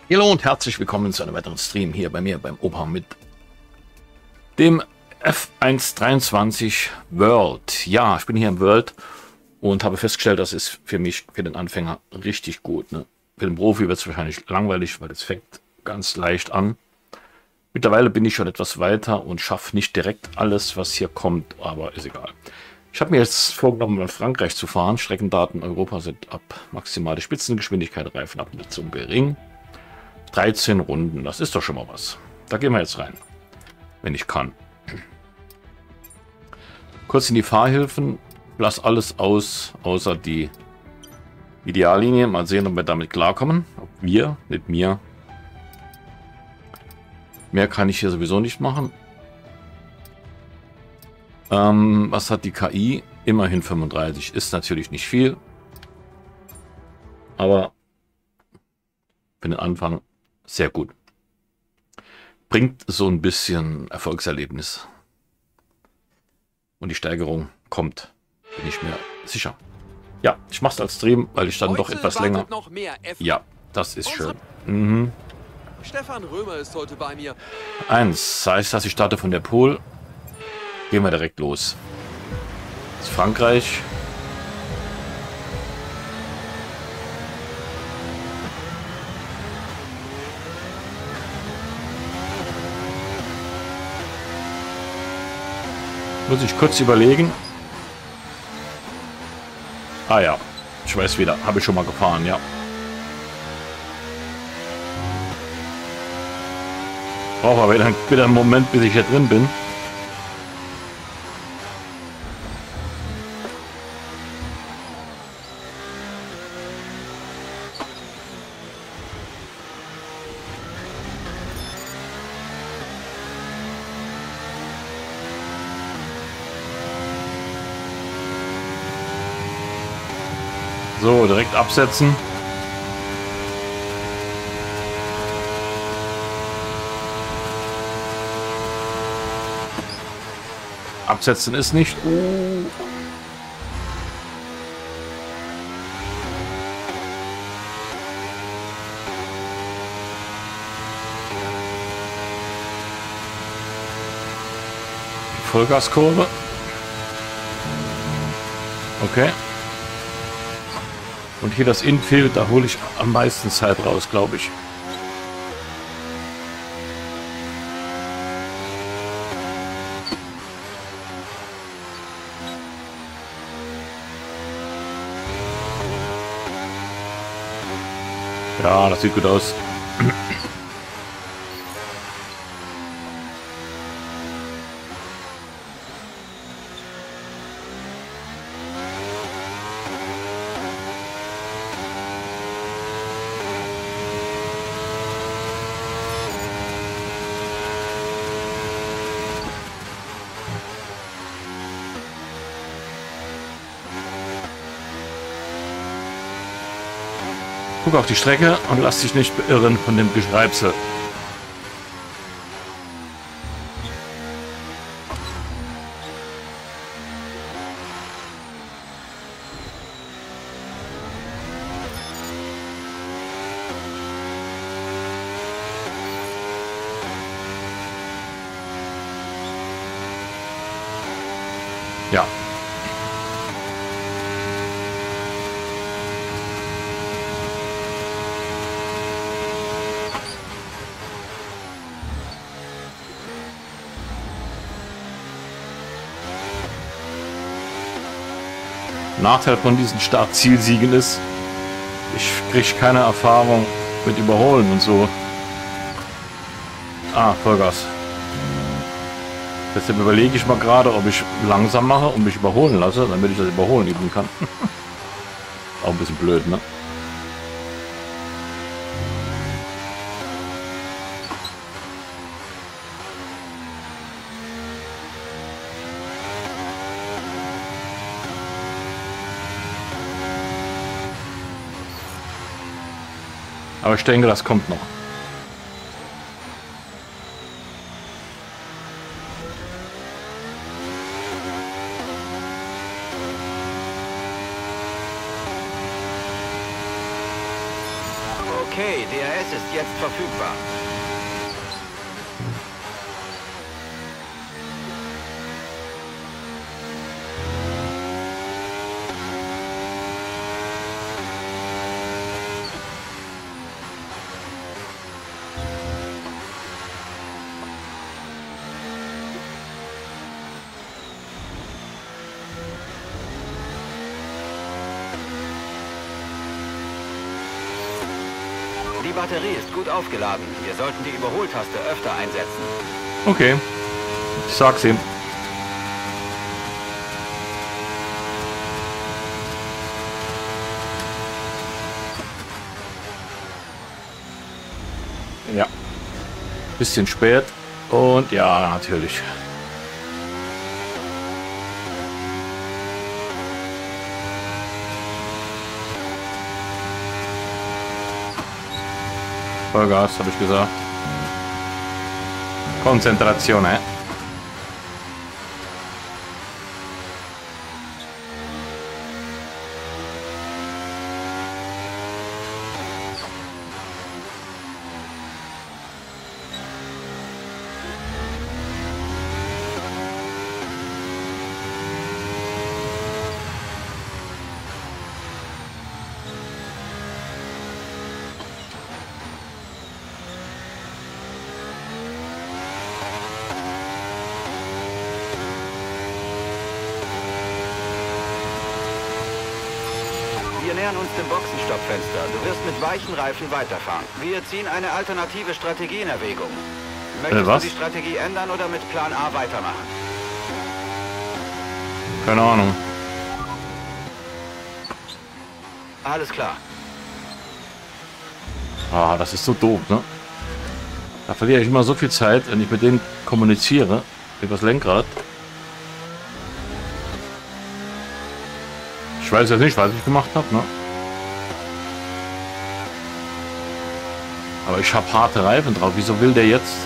Hallo und herzlich willkommen zu einem weiteren Stream hier bei mir beim Opa mit dem F123 World. Ja, ich bin hier im World und habe festgestellt, das ist für mich, für den Anfänger, richtig gut. Ne? Für den Profi wird es wahrscheinlich langweilig, weil es fängt ganz leicht an. Mittlerweile bin ich schon etwas weiter und schaffe nicht direkt alles, was hier kommt, aber ist egal. Ich habe mir jetzt vorgenommen, nach Frankreich zu fahren. Streckendaten Europa sind ab maximale Spitzengeschwindigkeit, Reifenabnutzung gering. 13 Runden, das ist doch schon mal was. Da gehen wir jetzt rein, wenn ich kann. Kurz in die Fahrhilfen. Lass alles aus, außer die Ideallinie. Mal sehen, ob wir damit klarkommen. Ob wir, nicht mir. Mehr kann ich hier sowieso nicht machen. Was hat die KI? Immerhin 35. Ist natürlich nicht viel. Aber für den Anfang sehr gut. Bringt so ein bisschen Erfolgserlebnis. Und die Steigerung kommt, bin ich mir sicher. Ja, ich mache es als Stream, weil ich dann Heute doch etwas länger... noch mehr Ja, das ist schön. Stefan Römer ist heute bei mir. Das heißt, dass ich starte von der Pole. Gehen wir direkt los. Das ist Frankreich. Muss ich kurz überlegen. Ah ja, ich weiß wieder. Habe ich schon mal gefahren, ja. Brauche aber wieder einen Moment, bis ich hier drin bin. So, direkt absetzen. Absetzen ist nicht. Vollgaskurve. Okay. Und hier das Infield, da hole ich am meisten Zeit raus, glaube ich. Ja, das sieht gut aus. Guck auf die Strecke und lass dich nicht beirren von dem Geschreibsel. Ja. Nachteil von diesen Start-Ziel-Siegen ist, ich kriege keine Erfahrung mit Überholen und so. Ah, Vollgas. Deshalb überlege ich mal gerade, ob ich langsam mache und mich überholen lasse, damit ich das Überholen üben kann. Auch ein bisschen blöd, ne? Aber ich denke, das kommt noch. Okay, DRS ist jetzt verfügbar. Die Batterie ist gut aufgeladen. Wir sollten die Überholtaste öfter einsetzen. Okay, ich sag's ihm. Ja, bisschen spät und ja, natürlich. Vollgas, habe ich gesagt. Konzentration, eh? Wir nähern uns dem Boxenstoppfenster. Du wirst mit weichen Reifen weiterfahren. Wir ziehen eine alternative Strategie in Erwägung. Möchtest was? du die Strategie ändern oder mit Plan A weitermachen? Keine Ahnung. Alles klar. Ah, das ist so doof, ne? Da verliere ich immer so viel Zeit, wenn ich mit denen kommuniziere, über das Lenkrad. Ich weiß jetzt nicht, was ich gemacht habe, ne? Aber ich habe harte Reifen drauf. Wieso will der jetzt?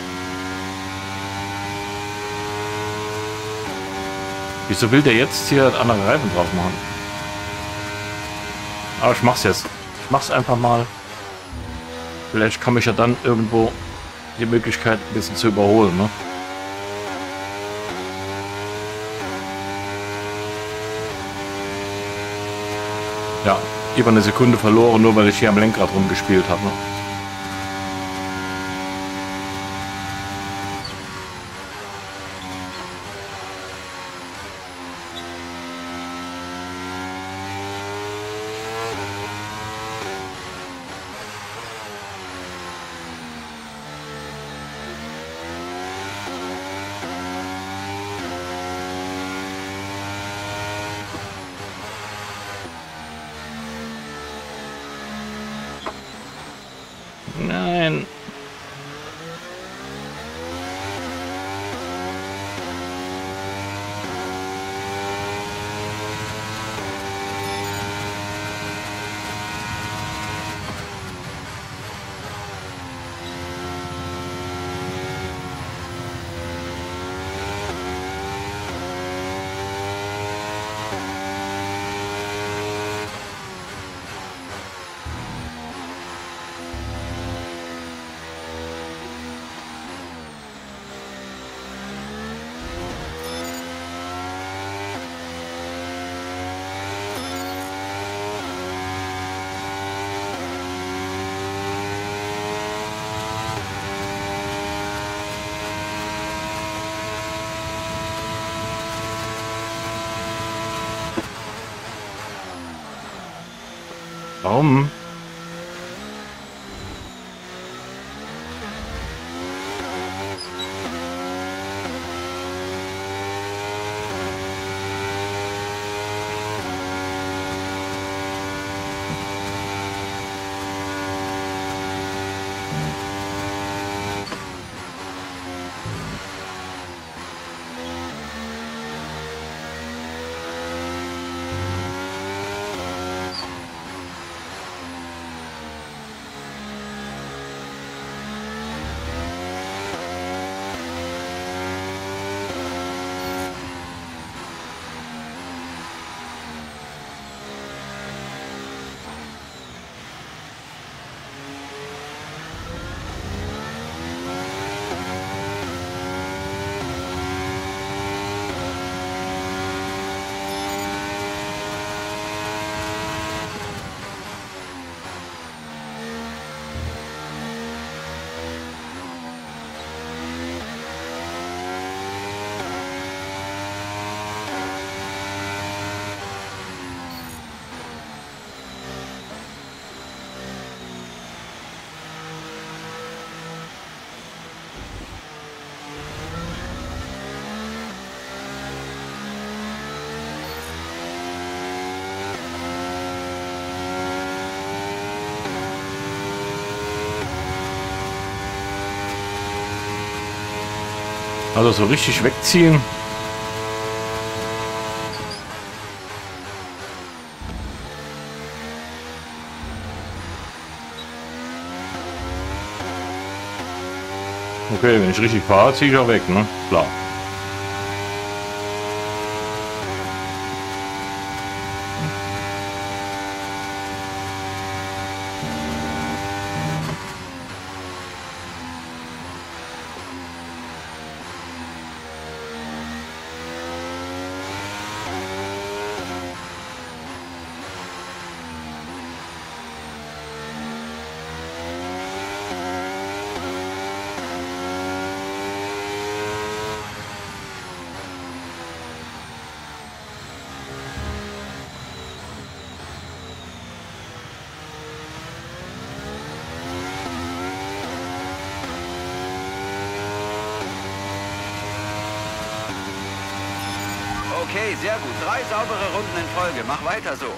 Wieso will der jetzt hier andere Reifen drauf machen? Aber ich mach's jetzt. Ich mach's einfach mal. Vielleicht komme ich ja dann irgendwo die Möglichkeit, ein bisschen zu überholen, ne? Ja, über eine Sekunde verloren, nur weil ich hier am Lenkrad rumgespielt habe. Ne? Nein. Warum? Also so richtig wegziehen. Okay, wenn ich richtig fahre, ziehe ich auch weg, ne? Klar. Okay, sehr gut. 3 saubere Runden in Folge. Mach weiter so.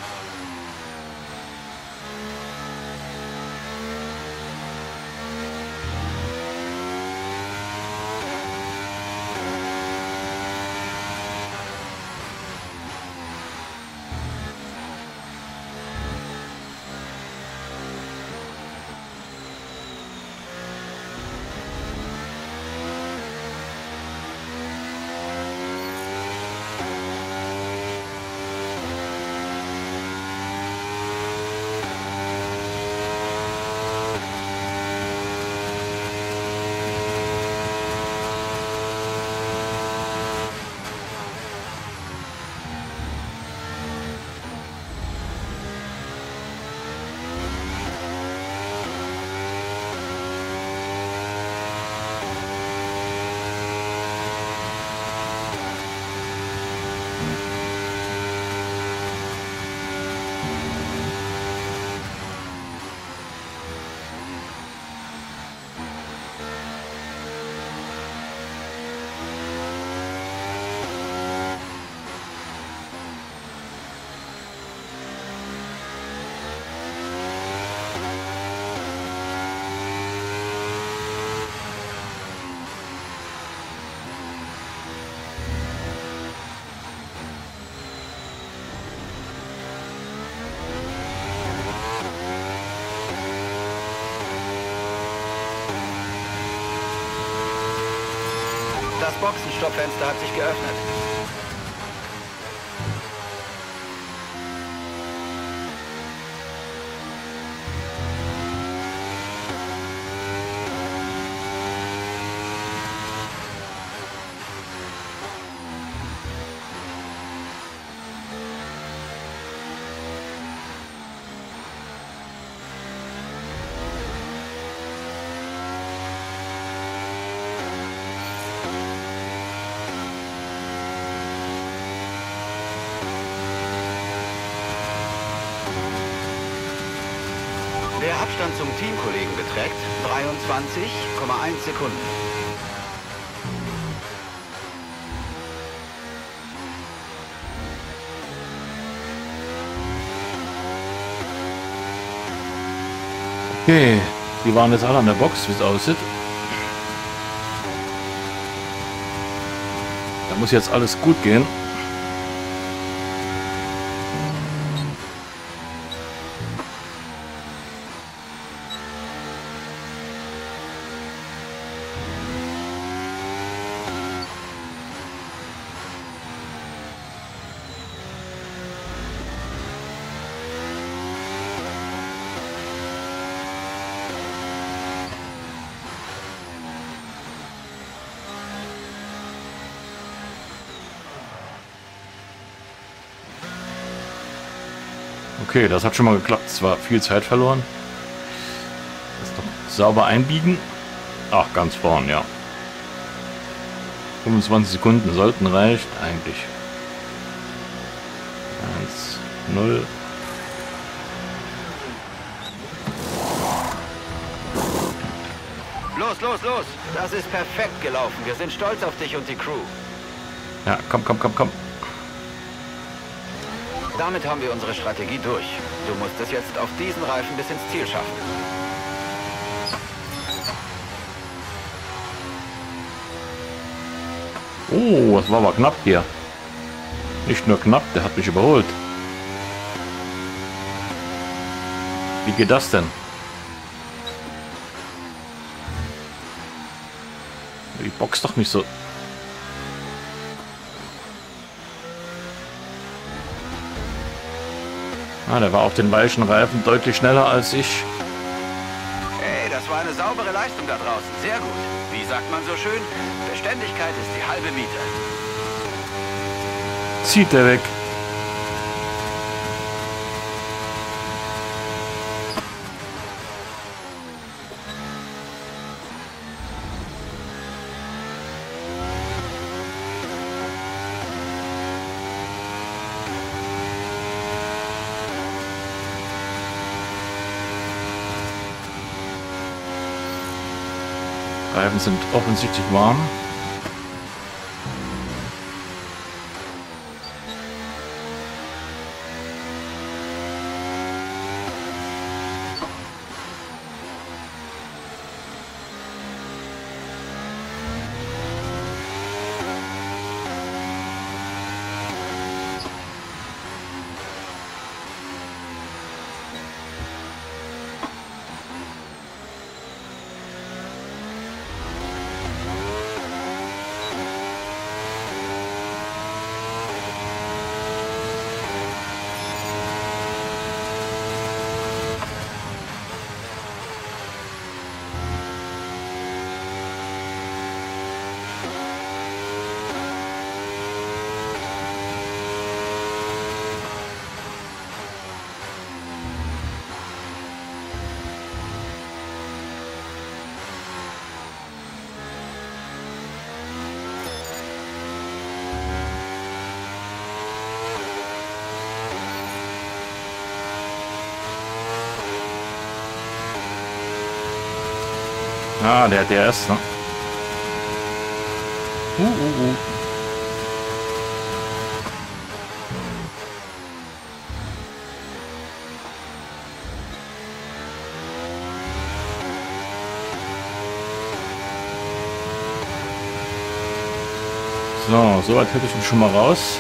Das Boxenstoppfenster hat sich geöffnet. Der Abstand zum Teamkollegen beträgt 23,1 Sekunden. Okay, die waren jetzt alle an der Box, wie es aussieht. Da muss jetzt alles gut gehen. Okay, das hat schon mal geklappt. Es war viel Zeit verloren. Das doch sauber einbiegen. Ach, ganz vorn, ja. 25 Sekunden sollten reichen, eigentlich. 1-0. Los, los, los! Das ist perfekt gelaufen. Wir sind stolz auf dich und die Crew. Ja, komm, komm, komm, komm. Damit haben wir unsere Strategie durch. Du musst es jetzt auf diesen Reifen bis ins Ziel schaffen. Oh, das war aber knapp hier. Nicht nur knapp, der hat mich überholt. Wie geht das denn? Die Box doch nicht so. Ah, der war auf den weichen Reifen deutlich schneller als ich. Hey, das war eine saubere Leistung da draußen. Sehr gut. Wie sagt man so schön? Beständigkeit ist die halbe Miete. Zieht der weg. Reifen sind offensichtlich warm. Ah, der DRS, ne? Uh. So, soweit hätte ich mich schon mal raus.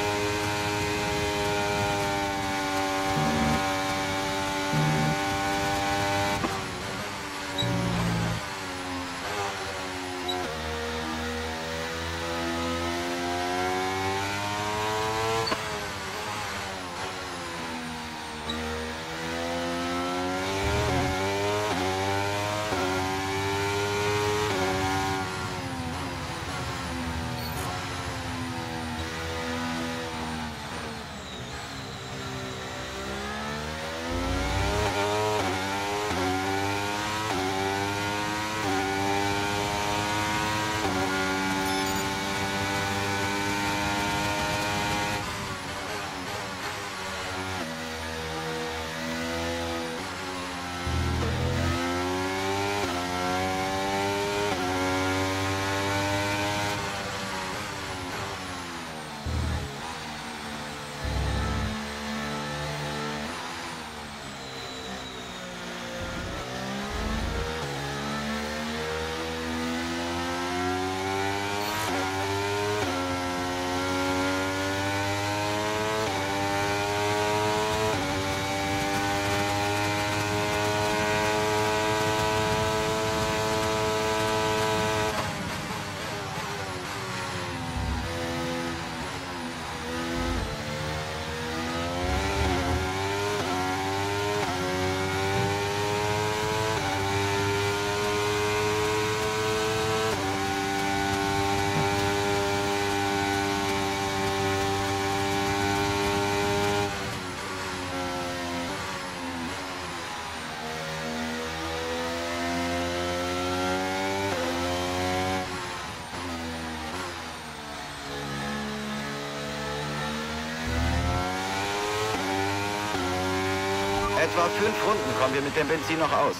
Etwa 5 Runden kommen wir mit dem Benzin noch aus.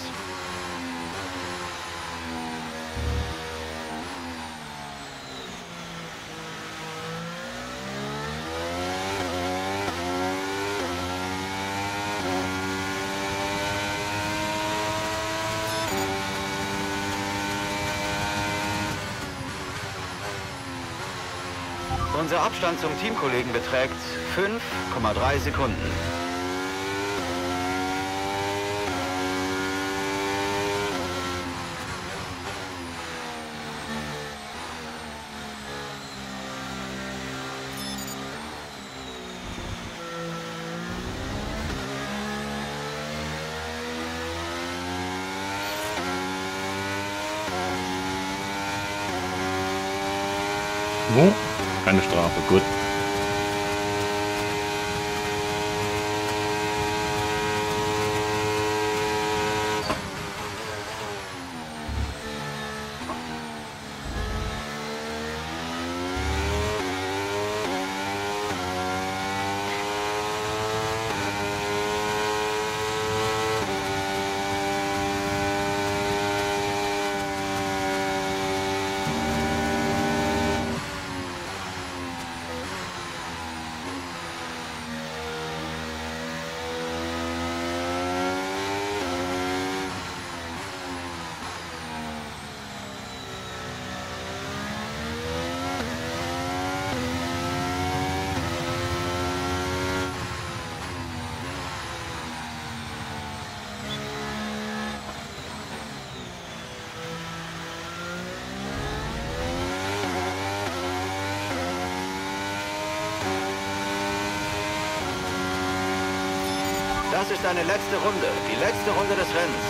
Unser Abstand zum Teamkollegen beträgt 5,3 Sekunden. Oh, keine Strafe, gut. Das ist eine letzte Runde, die letzte Runde des Rennens.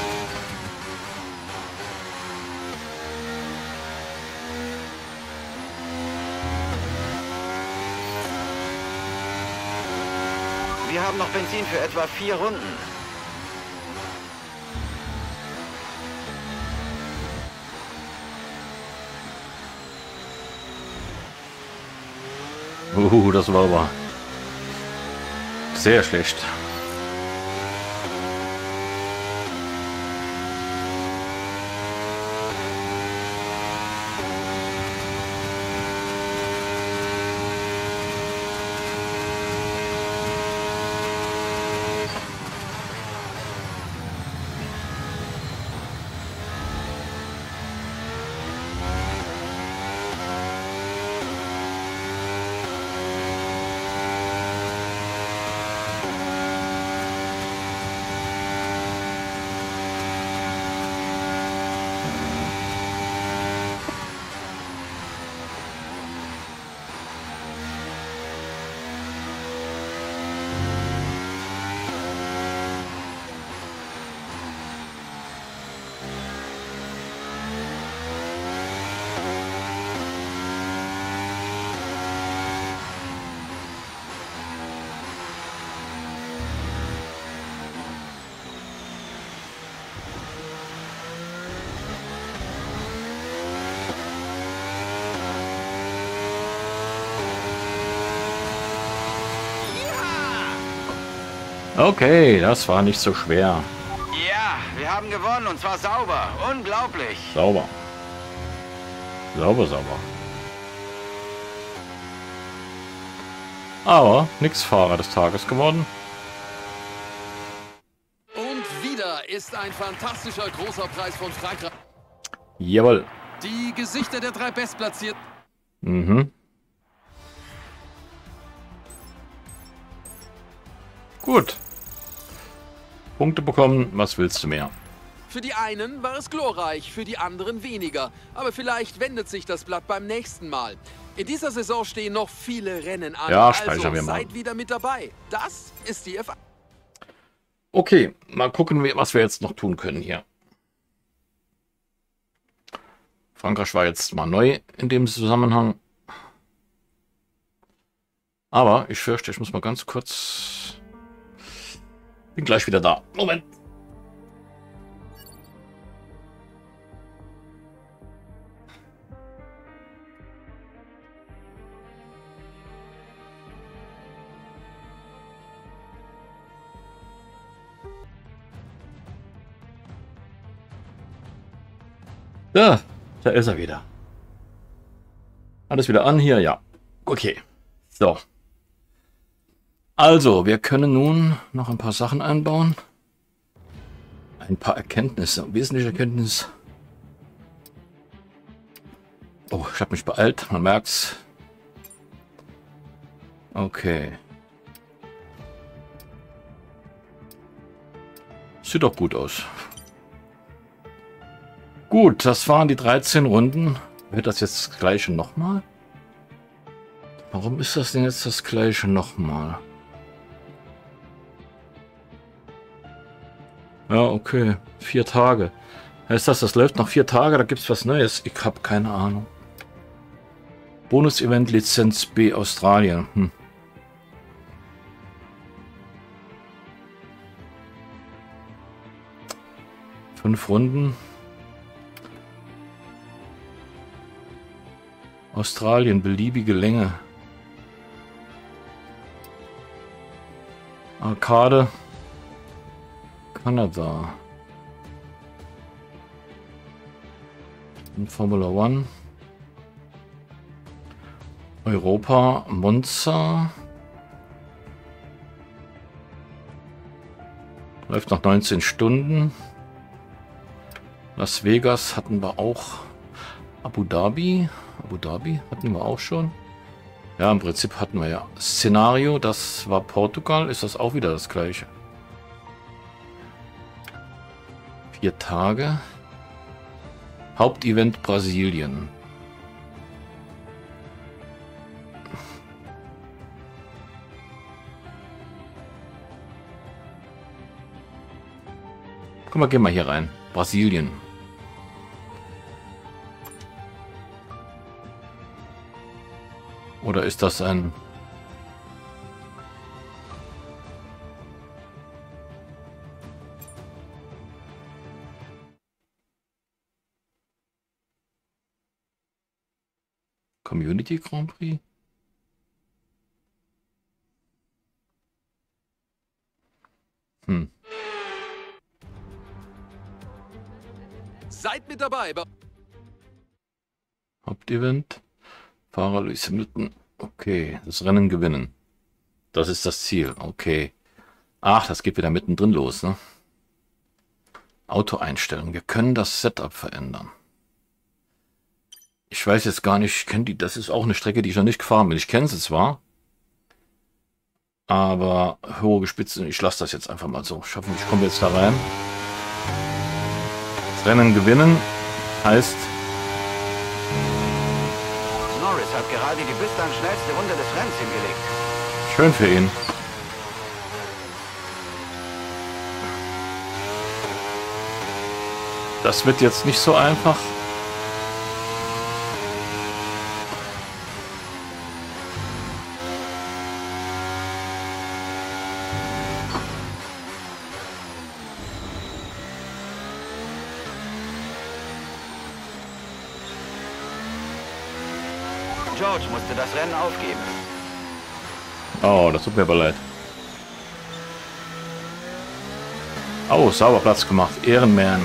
Wir haben noch Benzin für etwa 4 Runden. Das war aber sehr schlecht. Okay, das war nicht so schwer. Ja, wir haben gewonnen und zwar sauber. Unglaublich. Sauber. Sauber, sauber. Aber nix Fahrer des Tages geworden. Und wieder ist ein fantastischer großer Preis von Frankreich. Jawohl. Die Gesichter der 3 Bestplatzierten. Mhm. Gut. Punkte bekommen, was willst du mehr? Für die einen war es glorreich, für die anderen weniger. Aber vielleicht wendet sich das Blatt beim nächsten Mal. In dieser Saison stehen noch viele Rennen an. Ja, speichern also wir mal. seid wieder mit dabei. Das ist die F1. Okay, mal gucken, was wir jetzt noch tun können hier. Frankreich war jetzt mal neu in dem Zusammenhang. Aber ich fürchte, ich muss mal ganz kurz... Bin gleich wieder da. Moment. Da ist er wieder. Alles wieder an hier? Ja. Okay. So. Also, wir können nun noch ein paar Sachen einbauen. Ein paar Erkenntnisse, wesentliche Erkenntnisse. Oh, ich habe mich beeilt, man merkt's. Okay. Sieht doch gut aus. Gut, das waren die 13 Runden. Wird das jetzt das gleiche nochmal? Warum ist das denn jetzt das gleiche nochmal? Ja, okay. 4 Tage. Heißt das läuft noch 4 Tage? Da gibt es was Neues. Ich habe keine Ahnung. Bonus-Event Lizenz B Australien. 5 Runden. Australien, beliebige Länge. Arcade. Kanada. Und Formula One. Europa, Monza. Läuft noch 19 Stunden. Las Vegas hatten wir auch. Abu Dhabi. Abu Dhabi hatten wir auch schon. Ja, im Prinzip hatten wir ja. Szenario, das war Portugal. Ist das auch wieder das gleiche? 4 Tage. Hauptevent Brasilien. Guck mal, gehen wir hier rein. Brasilien. Oder ist das ein... Community Grand Prix? Seid mit dabei. Hauptevent. Fahrer Lewis Hamilton. Okay, das Rennen gewinnen. Das ist das Ziel. Okay. Ach, das geht wieder mittendrin los, ne? Auto-Einstellungen. Wir können das Setup verändern. Ich weiß jetzt gar nicht, ich kenne die, das ist auch eine Strecke, die ich noch nicht gefahren bin. Ich kenne sie zwar, aber hohe Spitzen, ich lasse das jetzt einfach mal so. Schaffen, ich komme jetzt da rein. Das Rennen gewinnen heißt... Norris hat gerade die bislang schnellste Runde des Rennens hingelegt. Schön für ihn. Das wird jetzt nicht so einfach. George musste das Rennen aufgeben. Oh, das tut mir aber leid. Oh, sauber Platz gemacht. Ehrenmann.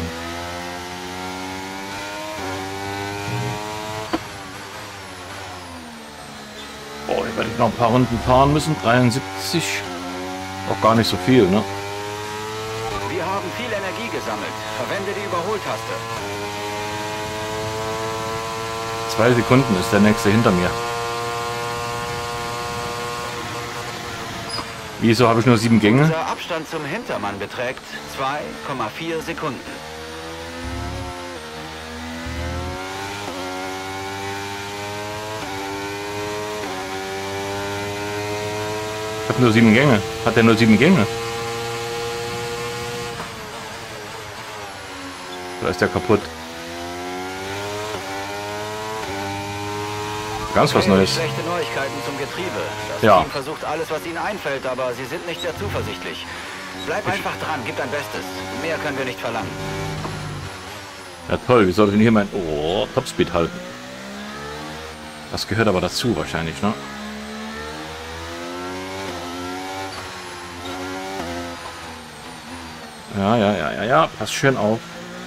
Oh, hier werde ich noch ein paar Runden fahren müssen. 73. Auch gar nicht so viel, ne? Wir haben viel Energie gesammelt. Verwende die Überholtaste. 2 Sekunden ist der nächste hinter mir. Wieso habe ich nur 7 Gänge? Unser Abstand zum Hintermann beträgt 2,4 Sekunden. Ich habe nur 7 Gänge. Hat er nur 7 Gänge? Da ist der kaputt. Ganz was Neues. Schlechte Neuigkeiten zum Getriebe. Das Team versucht alles, was ihnen einfällt, aber sie sind nicht sehr zuversichtlich. Bleib einfach dran, gib dein Bestes. Mehr können wir nicht verlangen. Ja toll, wie soll ich denn hier mein Topspeed halten? Das gehört aber dazu wahrscheinlich, ne? Ja, pass schön auf.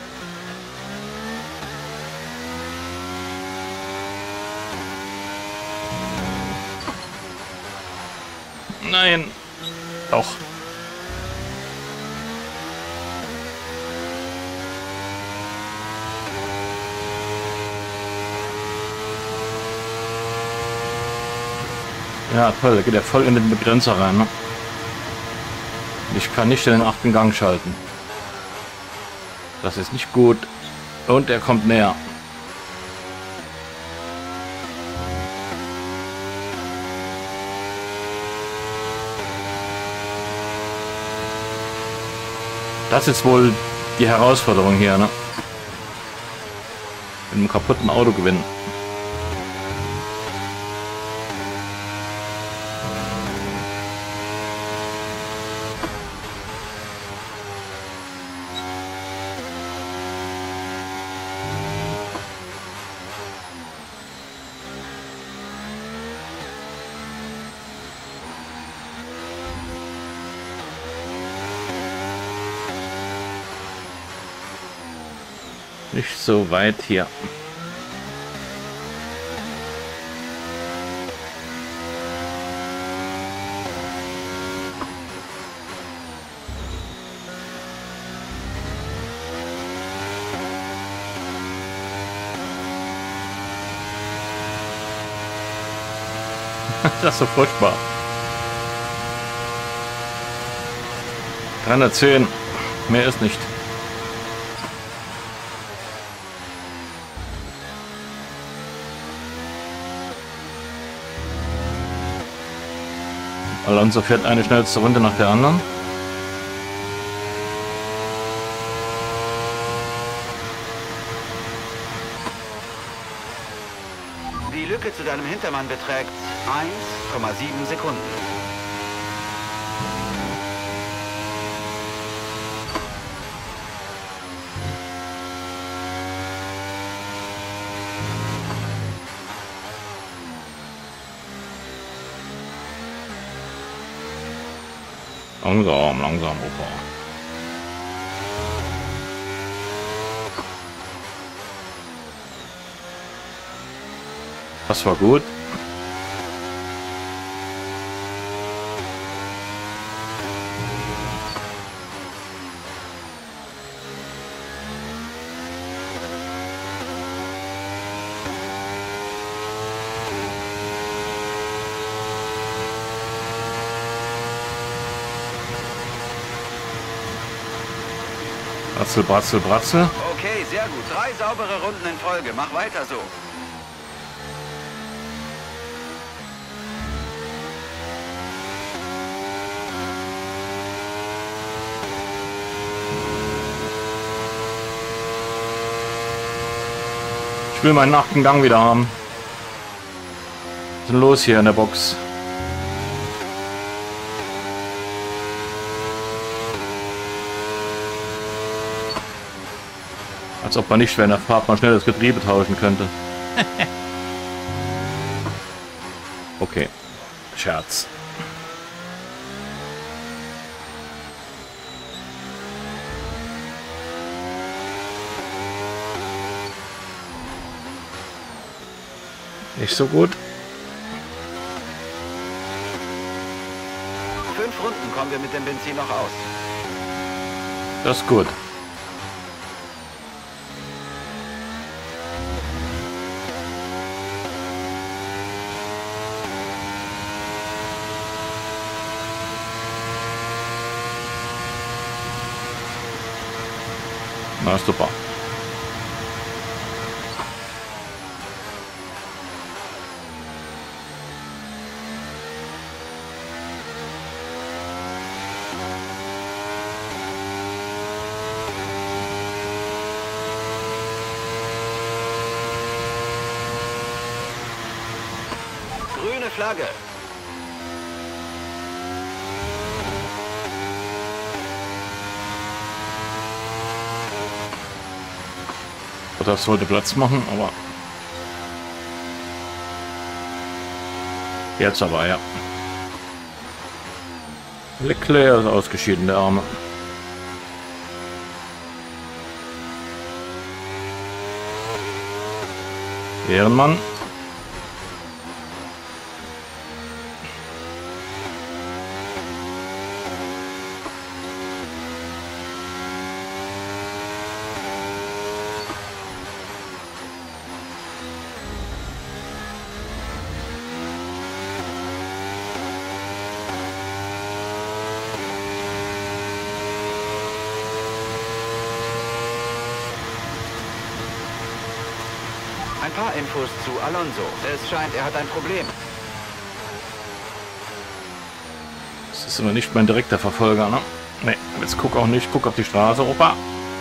Nein. Doch. Ja, toll, geht ja voll in den Begrenzer rein. Ne? Ich kann nicht in den 8. Gang schalten. Das ist nicht gut. Und er kommt näher. Das ist wohl die Herausforderung hier, ne? Mit einem kaputten Auto gewinnen. Nicht so weit hier. Das ist so furchtbar. 310. Mehr ist nicht. Alonso fährt eine schnellste Runde nach der anderen. Die Lücke zu deinem Hintermann beträgt 1,7 Sekunden. Langsam, langsam, Opa. Das war gut. Bratzel, Bratzel, Bratzel. Okay, sehr gut. 3 saubere Runden in Folge. Mach weiter so. Ich will meinen 8. Gang wieder haben. Was ist denn los hier in der Box? Als ob man nicht während der Fahrt mal schnell das Getriebe tauschen könnte. Okay. Scherz. Nicht so gut. 5 Runden kommen wir mit dem Benzin noch aus. Das ist gut. Na, super. Grüne Flagge. Das sollte Platz machen, aber jetzt aber, ja. Leclerc ist ausgeschieden, der Arme. Ehrenmann. Ein paar Infos zu Alonso. Es scheint, er hat ein Problem. Das ist aber nicht mein direkter Verfolger, ne? Ne, jetzt guck auch nicht. Guck auf die Straße, Opa.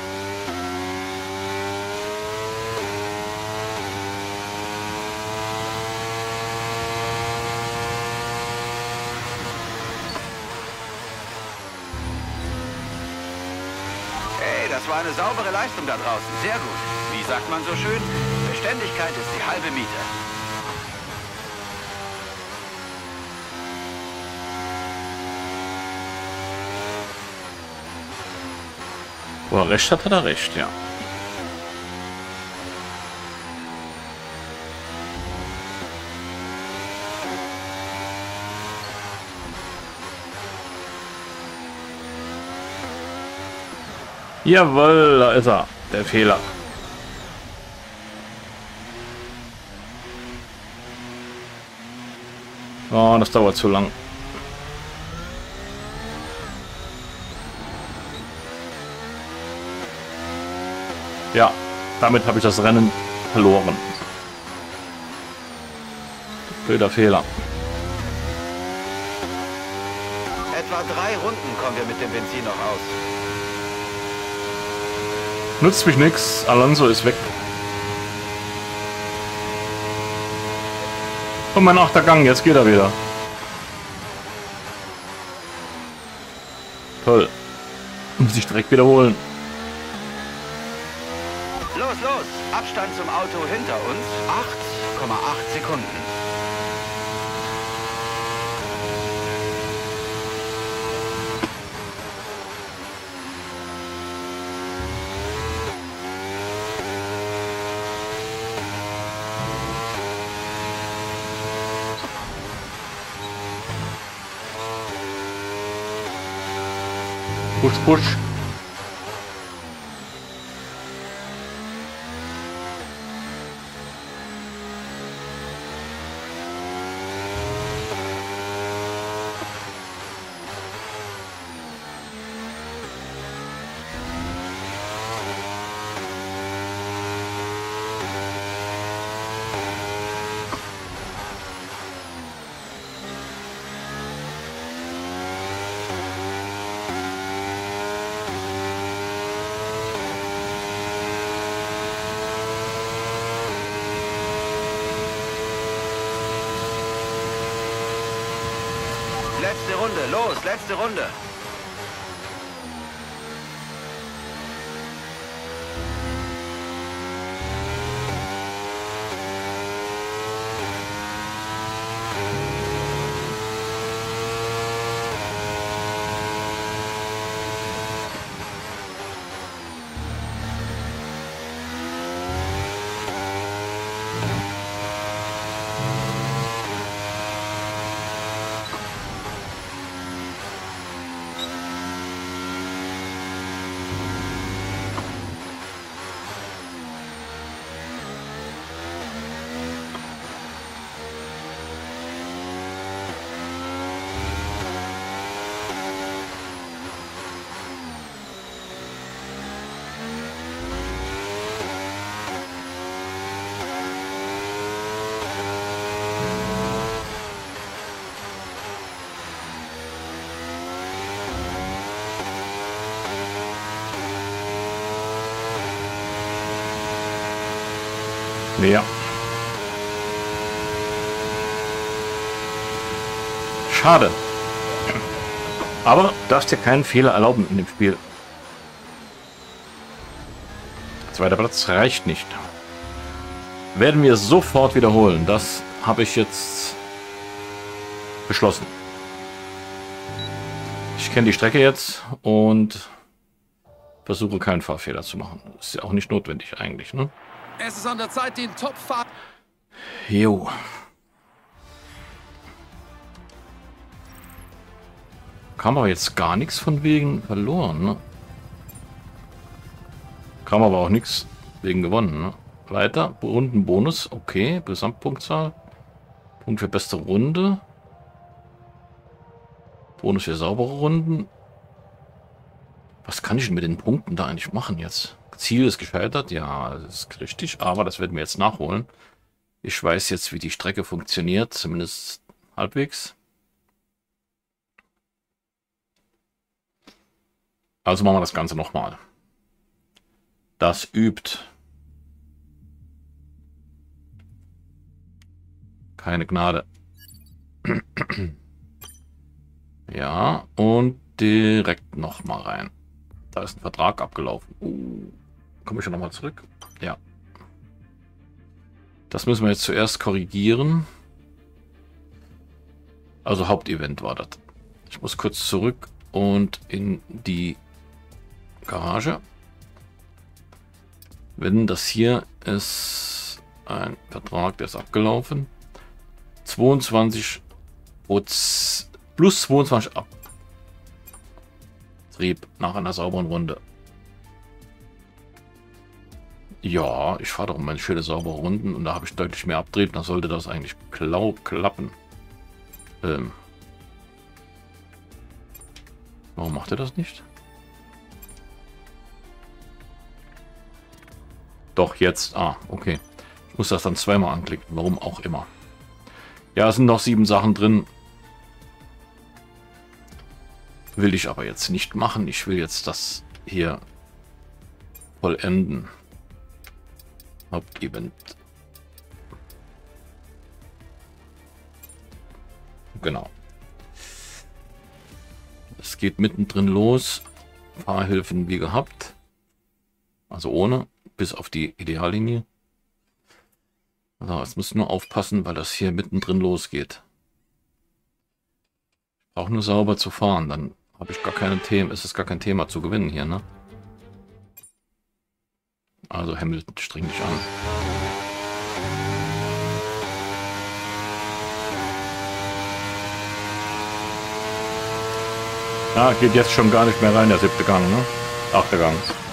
Hey, das war eine saubere Leistung da draußen. Sehr gut. Wie sagt man so schön? Beständigkeit ist die halbe Miete. Wo er recht hat, hat er recht, ja. Jawohl, da ist er. Der Fehler. Oh, das dauert zu lang. Ja, damit habe ich das Rennen verloren. Blöder Fehler. Etwa 3 Runden kommen wir mit dem Benzin noch aus. Nützt mich nix. Alonso ist weg. Und mein 8. Gang, jetzt geht er wieder. Toll. Muss ich direkt wiederholen. Los, los! Abstand zum Auto hinter uns. 8,8 Sekunden. Push, push. Letzte Runde, los, letzte Runde. Ja. Schade. Aber darfst dir keinen Fehler erlauben in dem Spiel. 2. Platz reicht nicht. Werden wir sofort wiederholen. Das habe ich jetzt beschlossen. Ich kenne die Strecke jetzt und versuche keinen Fahrfehler zu machen. Ist ja auch nicht notwendig eigentlich, ne? Es ist an der Zeit, den Top-Fahrer... Jo. Kam aber jetzt gar nichts von wegen verloren, ne? Kam aber auch nichts wegen gewonnen, ne? Weiter, Rundenbonus, okay, Gesamtpunktzahl. Punkt für beste Runde. Bonus für saubere Runden. Was kann ich denn mit den Punkten da eigentlich machen jetzt? Ziel ist gescheitert, ja, das ist richtig, aber das werden wir jetzt nachholen. Ich weiß jetzt, wie die Strecke funktioniert, zumindest halbwegs. Also machen wir das Ganze nochmal. Das übt. Keine Gnade. Ja, und direkt nochmal rein. Da ist ein Vertrag abgelaufen. Komme ich schon nochmal zurück? Ja. Das müssen wir jetzt zuerst korrigieren. Also Hauptevent war das. Ich muss kurz zurück und in die Garage. Wenn das hier ist ein Vertrag, der ist abgelaufen. 22 plus 22 Abtrieb nach einer sauberen Runde. Ja, ich fahre doch meine schöne saubere Runden und da habe ich deutlich mehr Abtrieb. Dann sollte das eigentlich klappen. Warum macht er das nicht? Doch, jetzt. Ah, okay. Ich muss das dann zweimal anklicken. Warum auch immer. Ja, es sind noch 7 Sachen drin. Will ich aber jetzt nicht machen. Ich will jetzt das hier vollenden. Hauptevent. Genau. Es geht mittendrin los. Fahrhilfen wie gehabt. Also ohne. Bis auf die Ideallinie. So, jetzt muss ich nur aufpassen, weil das hier mittendrin losgeht. Ich brauche nur sauber zu fahren, dann habe ich gar keine Themen. Es ist gar kein Thema zu gewinnen hier, ne? Also Hamilton, streng dich an. Ja, geht jetzt schon gar nicht mehr rein, der 7. Gang, ne? 8. Gang.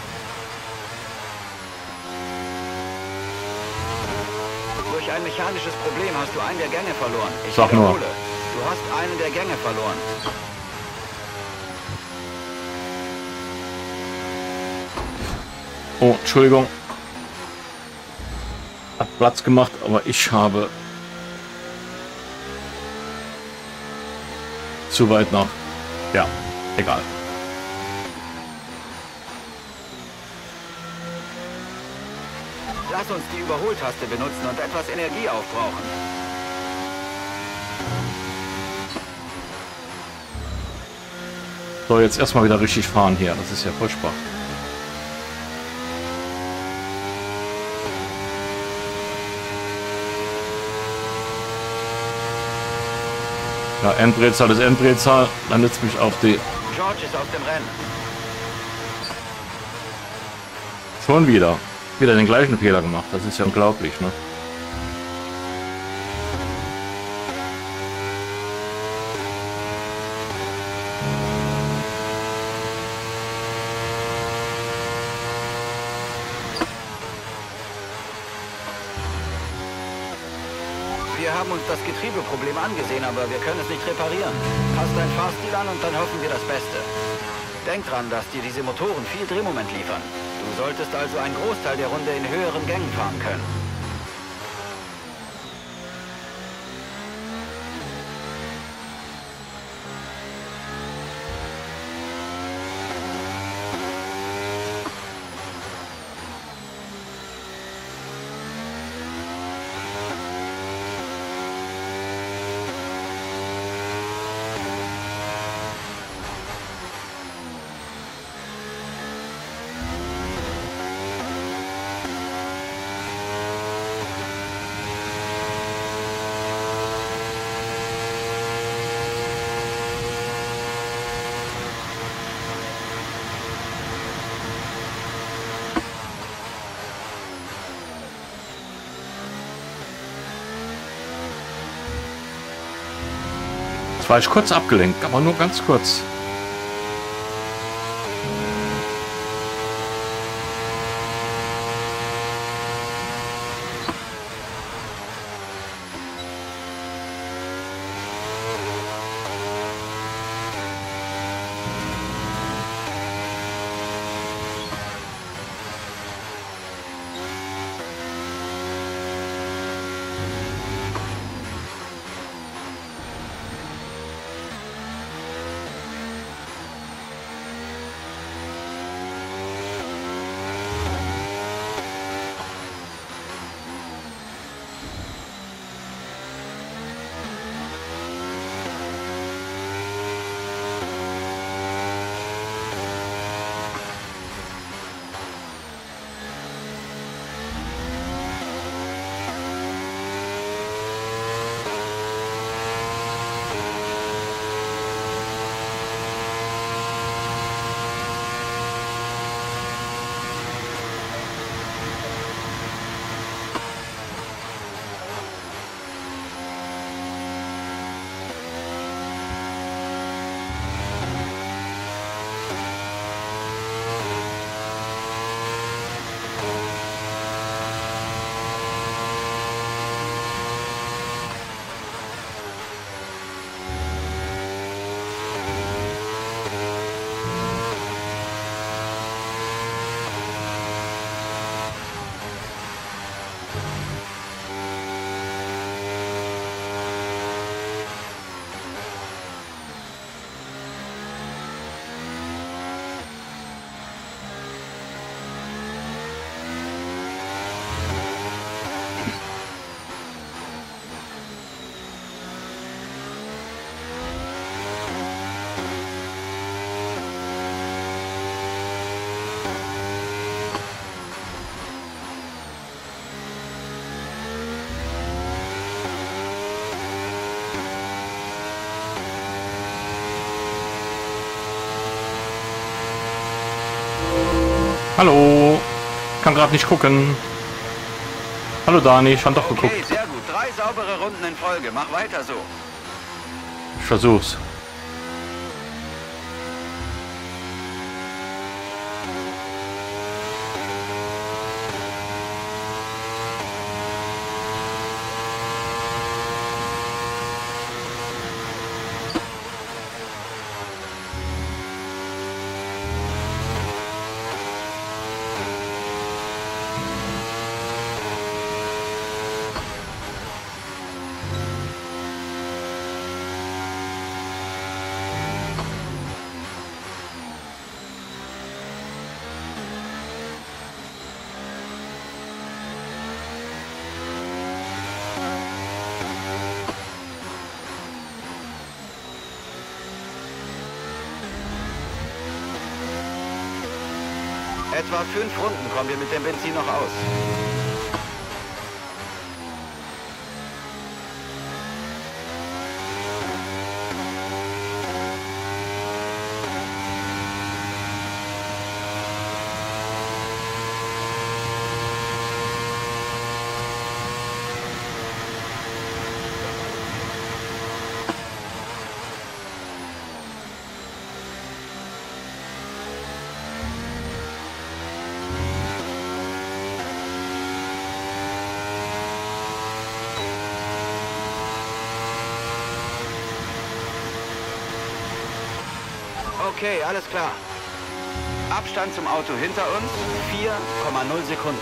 Ein mechanisches Problem hast du einen der Gänge verloren. Ich sag nur. Du hast einen der Gänge verloren. Oh, Entschuldigung. Hat Platz gemacht, aber ich habe zu weit nach. Ja, egal. Lass uns die Überholtaste benutzen und etwas Energie aufbrauchen. So, jetzt erstmal wieder richtig fahren hier. Das ist ja voll Spaß. Ja, Enddrehzahl ist Enddrehzahl. Dann nützt mich auf die... George ist aus dem Rennen. Schon wieder. Wieder den gleichen Fehler gemacht. Das ist ja unglaublich, ne? Wir haben uns das Getriebeproblem angesehen, aber wir können es nicht reparieren. Pass deinen Fahrstil an und dann hoffen wir das Beste. Denk dran, dass dir diese Motoren viel Drehmoment liefern. Du solltest also einen Großteil der Runde in höheren Gängen fahren können. Jetzt war ich kurz abgelenkt, aber nur ganz kurz. Hallo. Kann gerade nicht gucken. Hallo Dani, schon doch geguckt. Okay, sehr gut. 3 saubere Runden in Folge. Mach weiter so. Ich versuch's. Etwa 5 Runden kommen wir mit dem Benzin noch aus. Okay, alles klar. Abstand zum Auto hinter uns, 4,0 Sekunden.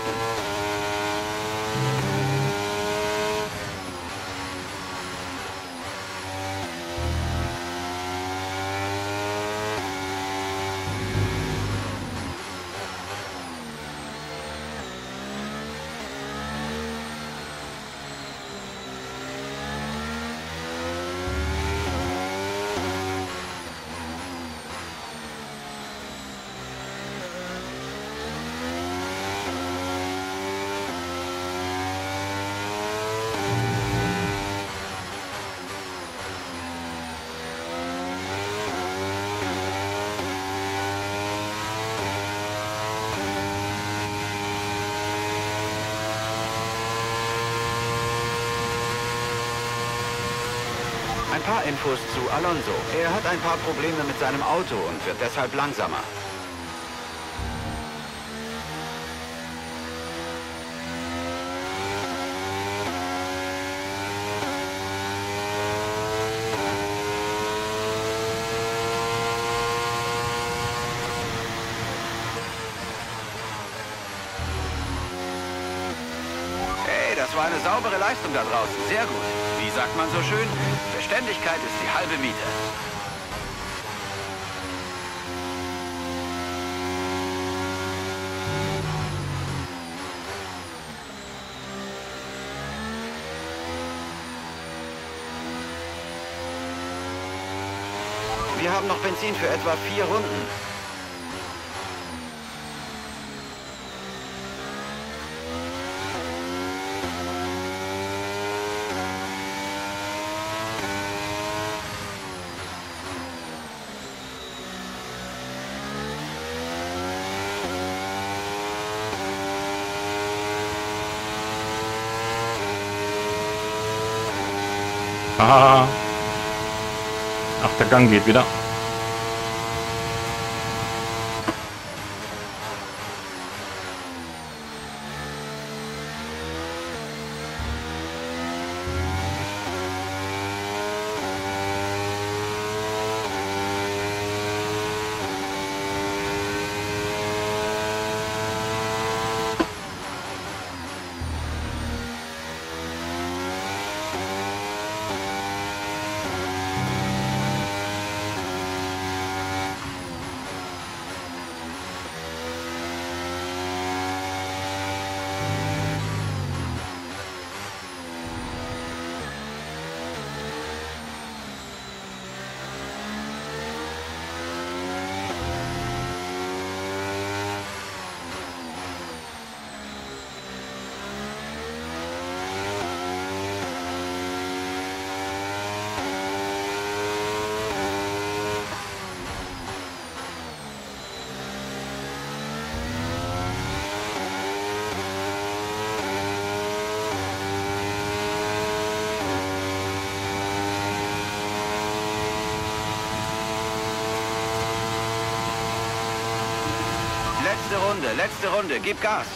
Ein paar Infos zu Alonso. Er hat ein paar Probleme mit seinem Auto und wird deshalb langsamer. Hey, das war eine saubere Leistung da draußen. Sehr gut. Wie sagt man so schön? Beständigkeit ist die halbe Miete. Wir haben noch Benzin für etwa 4 Runden. Ah. Ach, der Gang geht wieder. Runde, letzte Runde. Gib Gas.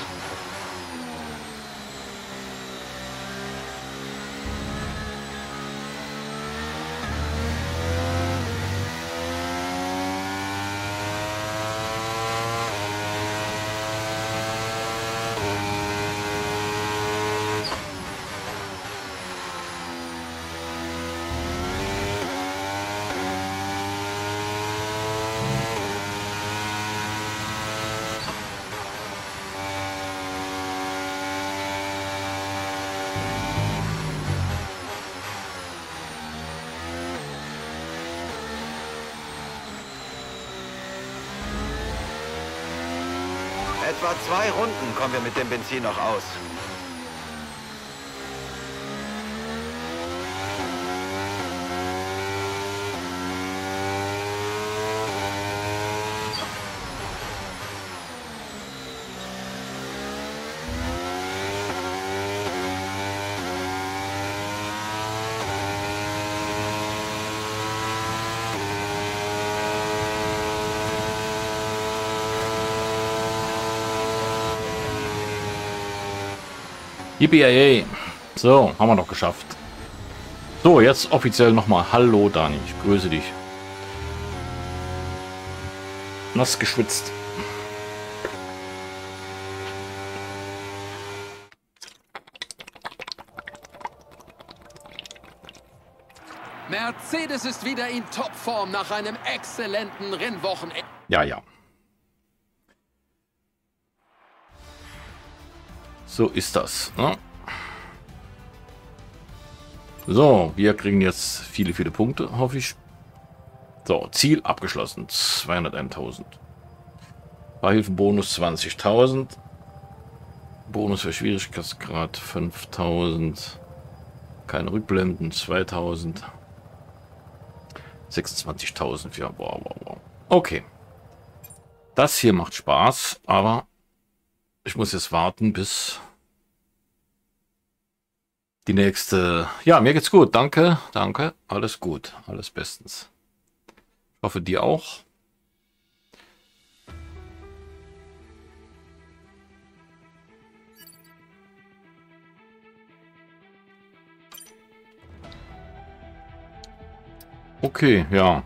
Etwa 2 Runden kommen wir mit dem Benzin noch aus. Yippie! So, haben wir noch geschafft. So, jetzt offiziell nochmal. Hallo Dani, ich grüße dich. Nass geschwitzt. Mercedes ist wieder in Topform nach einem exzellenten Rennwochenende. Ja, ja. So ist das. Ne? So, wir kriegen jetzt viele, viele Punkte, hoffe ich. So, Ziel abgeschlossen. 201.000. Beihilfenbonus 20.000. Bonus für Schwierigkeitsgrad 5.000. Keine Rückblenden 2.000. 26.000 für wow. Okay. Das hier macht Spaß, aber ich muss jetzt warten, bis die nächste... Ja, mir geht's gut. Danke, danke. Alles gut. Alles bestens. Ich hoffe, dir auch. Okay, ja.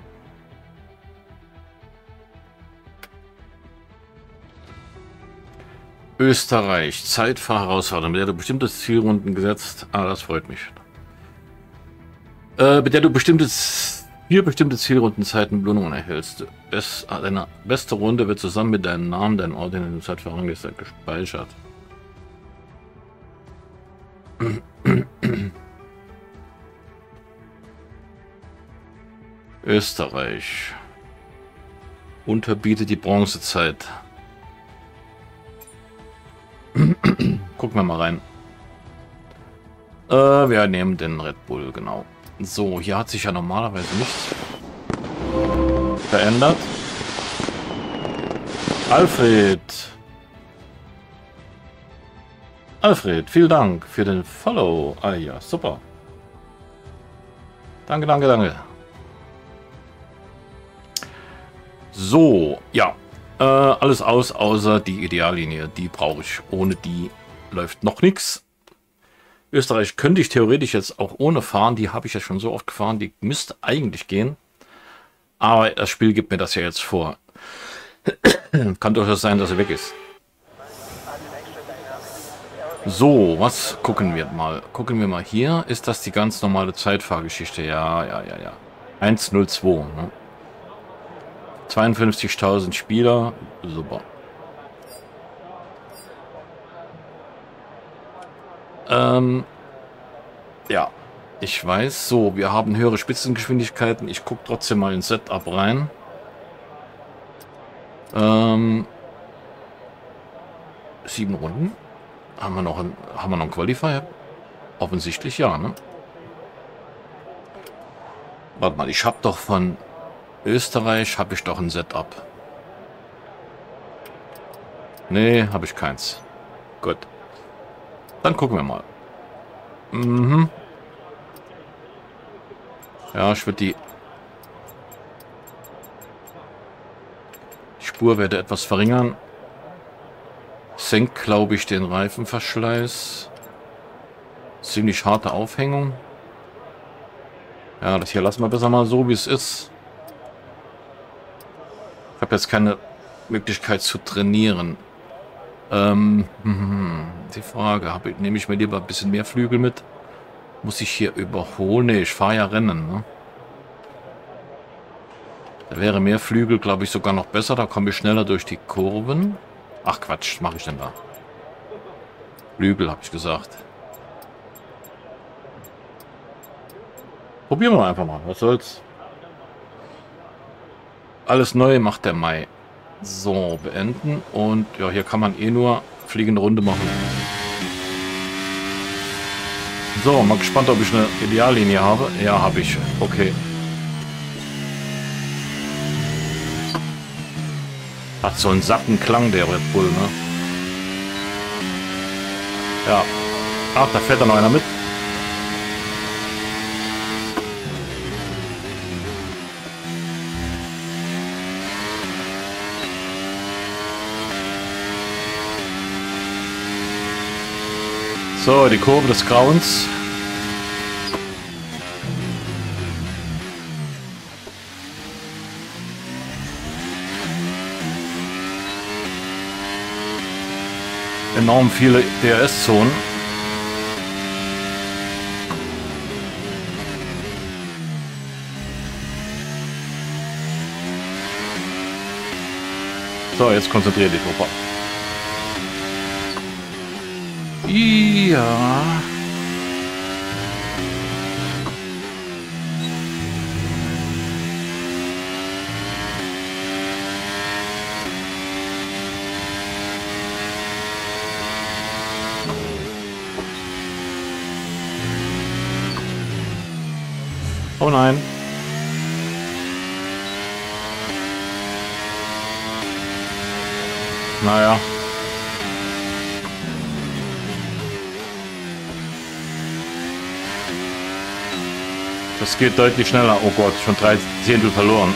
Österreich, Zeitfahrherausforderung, mit der du bestimmte Zielrunden gesetzt. Ah, das freut mich. Mit der du vier bestimmte Zielrundenzeiten Belohnungen erhältst. Deine beste Runde wird zusammen mit deinem Namen, deinem Ort in der Zeitfahrrangliste gespeichert. Österreich unterbietet die Bronzezeit. Gucken wir mal rein. Wir nehmen den Red Bull, genau. So, hier hat sich ja normalerweise nichts verändert. Alfred, vielen Dank für den Follow. Ah ja, super. Danke, danke, danke. So, ja. Alles aus, außer die Ideallinie. Die brauche ich. Ohne die läuft noch nichts. Österreich könnte ich theoretisch jetzt auch ohne fahren. Die habe ich ja schon so oft gefahren. Die müsste eigentlich gehen. Aber das Spiel gibt mir das ja jetzt vor. Kann durchaus sein, dass er weg ist. So, was gucken wir mal? Gucken wir mal hier. Ist das die ganz normale Zeitfahrgeschichte? Ja. 1:02. Ne? 52.000 Spieler. Super. Ja, ich weiß. So, wir haben höhere Spitzengeschwindigkeiten. Ich gucke trotzdem mal ins Setup rein. 7 Runden. Haben wir noch einen Qualifier? Offensichtlich ja, ne? Warte mal, ich habe doch von Österreich habe ich doch ein Setup. Nee, habe ich keins. Gut. Dann gucken wir mal. Ja, ich würde die Spur werde etwas verringern. Senkt, glaube ich, den Reifenverschleiß. Ziemlich harte Aufhängung. Ja, das hier lassen wir besser mal so, wie es ist. Ich habe jetzt keine Möglichkeit zu trainieren. Die Frage, nehme ich mir lieber ein bisschen mehr Flügel mit? Muss ich hier überholen? Ne, ich fahre ja Rennen, ne? Da wäre mehr Flügel, glaube ich, sogar noch besser. Da komme ich schneller durch die Kurven. Ach Quatsch, was mache ich denn da? Flügel, habe ich gesagt. Probieren wir einfach mal. Was soll's? Alles neu macht der Mai. So, beenden. Und ja, hier kann man eh nur fliegende Runde machen. So, mal gespannt, ob ich eine Ideallinie habe. Ja, habe ich. Okay. Hat so einen satten Klang, der Red Bull, ne? Ja. Ach, da fährt da noch einer mit. So, die Kurve des Grauens. Enorm viele DRS-Zonen. So, jetzt konzentriere dich, Opa. Ja. Oh nein. Naja. Das geht deutlich schneller. Oh Gott, schon 3 Zehntel verloren.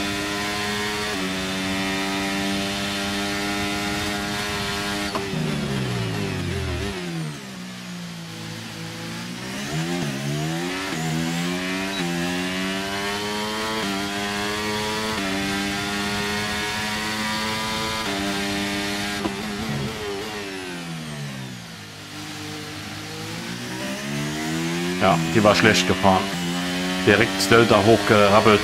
Ja, die war schlecht gefahren. Direkt das Delta hochgerappelt.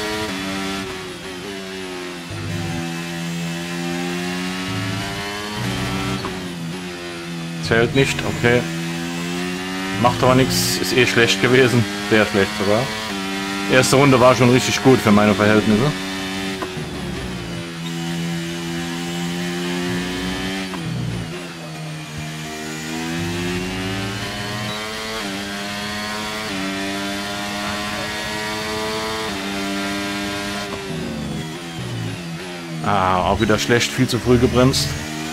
Zählt nicht, okay. Macht aber nichts, ist eh schlecht gewesen. Sehr schlecht sogar. Erste Runde war schon richtig gut für meine Verhältnisse. Ah, auch wieder schlecht, viel zu früh gebremst.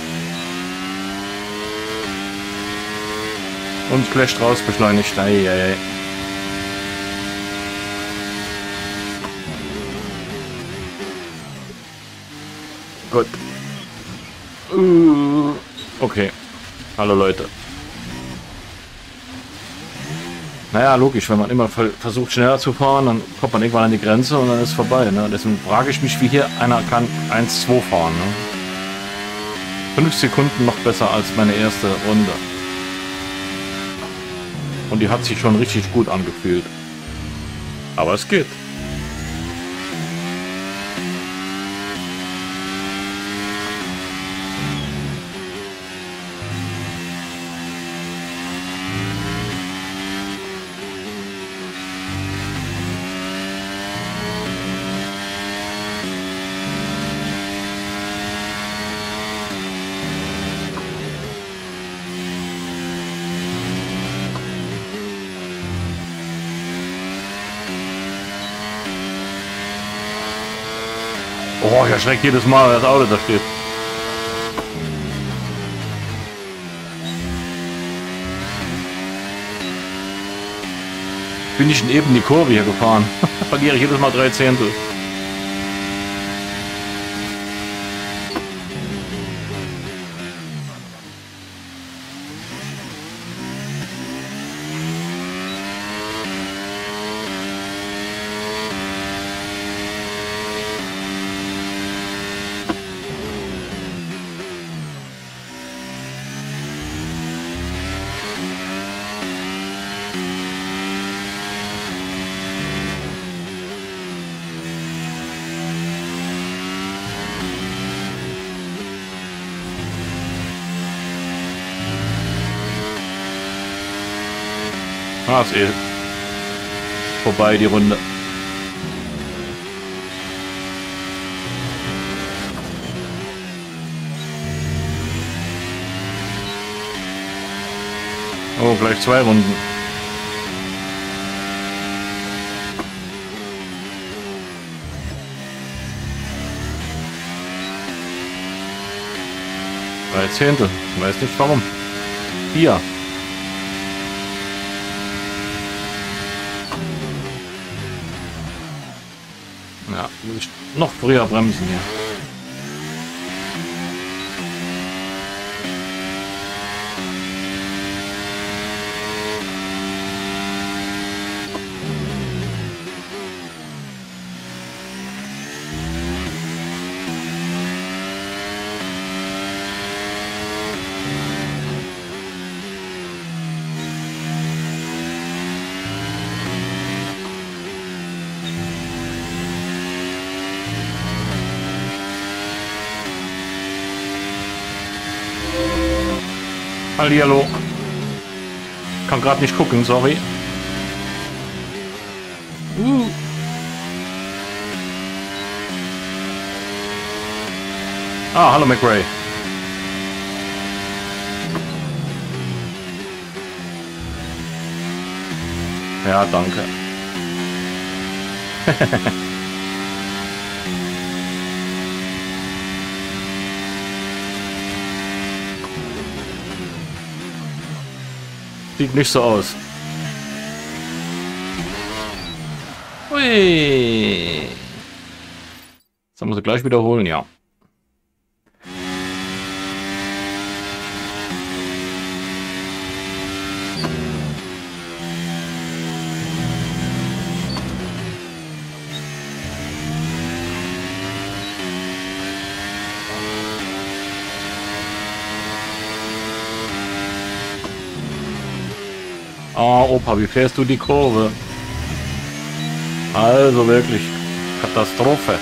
Und schlecht raus beschleunigt. Eieiei. Gut. Okay. Hallo Leute. Naja, logisch, wenn man immer versucht schneller zu fahren, dann kommt man irgendwann an die Grenze und dann ist vorbei. Ne? Deswegen frage ich mich, wie hier einer kann 1,2 fahren. Ne? 5 Sekunden noch besser als meine erste Runde. Und die hat sich schon richtig gut angefühlt. Aber es geht. Oh, ich erschreckt jedes Mal, das Auto da steht. Bin ich eben die Kurve hier gefahren. Verliere ich jedes Mal 3 Zehntel. Ah, ist eh vorbei, die Runde. Oh, gleich 2 Runden. Drei Zehntel. Weiß nicht warum. 4. Ja, muss ich noch früher bremsen hier. Hallihallo. Kann gerade nicht gucken, sorry. Ah, hallo McRae. Ja, danke. Sieht nicht so aus. Ui. Das muss ich gleich wiederholen, ja. Oh, Opa, wie fährst du die Kurve? Also wirklich Katastrophe.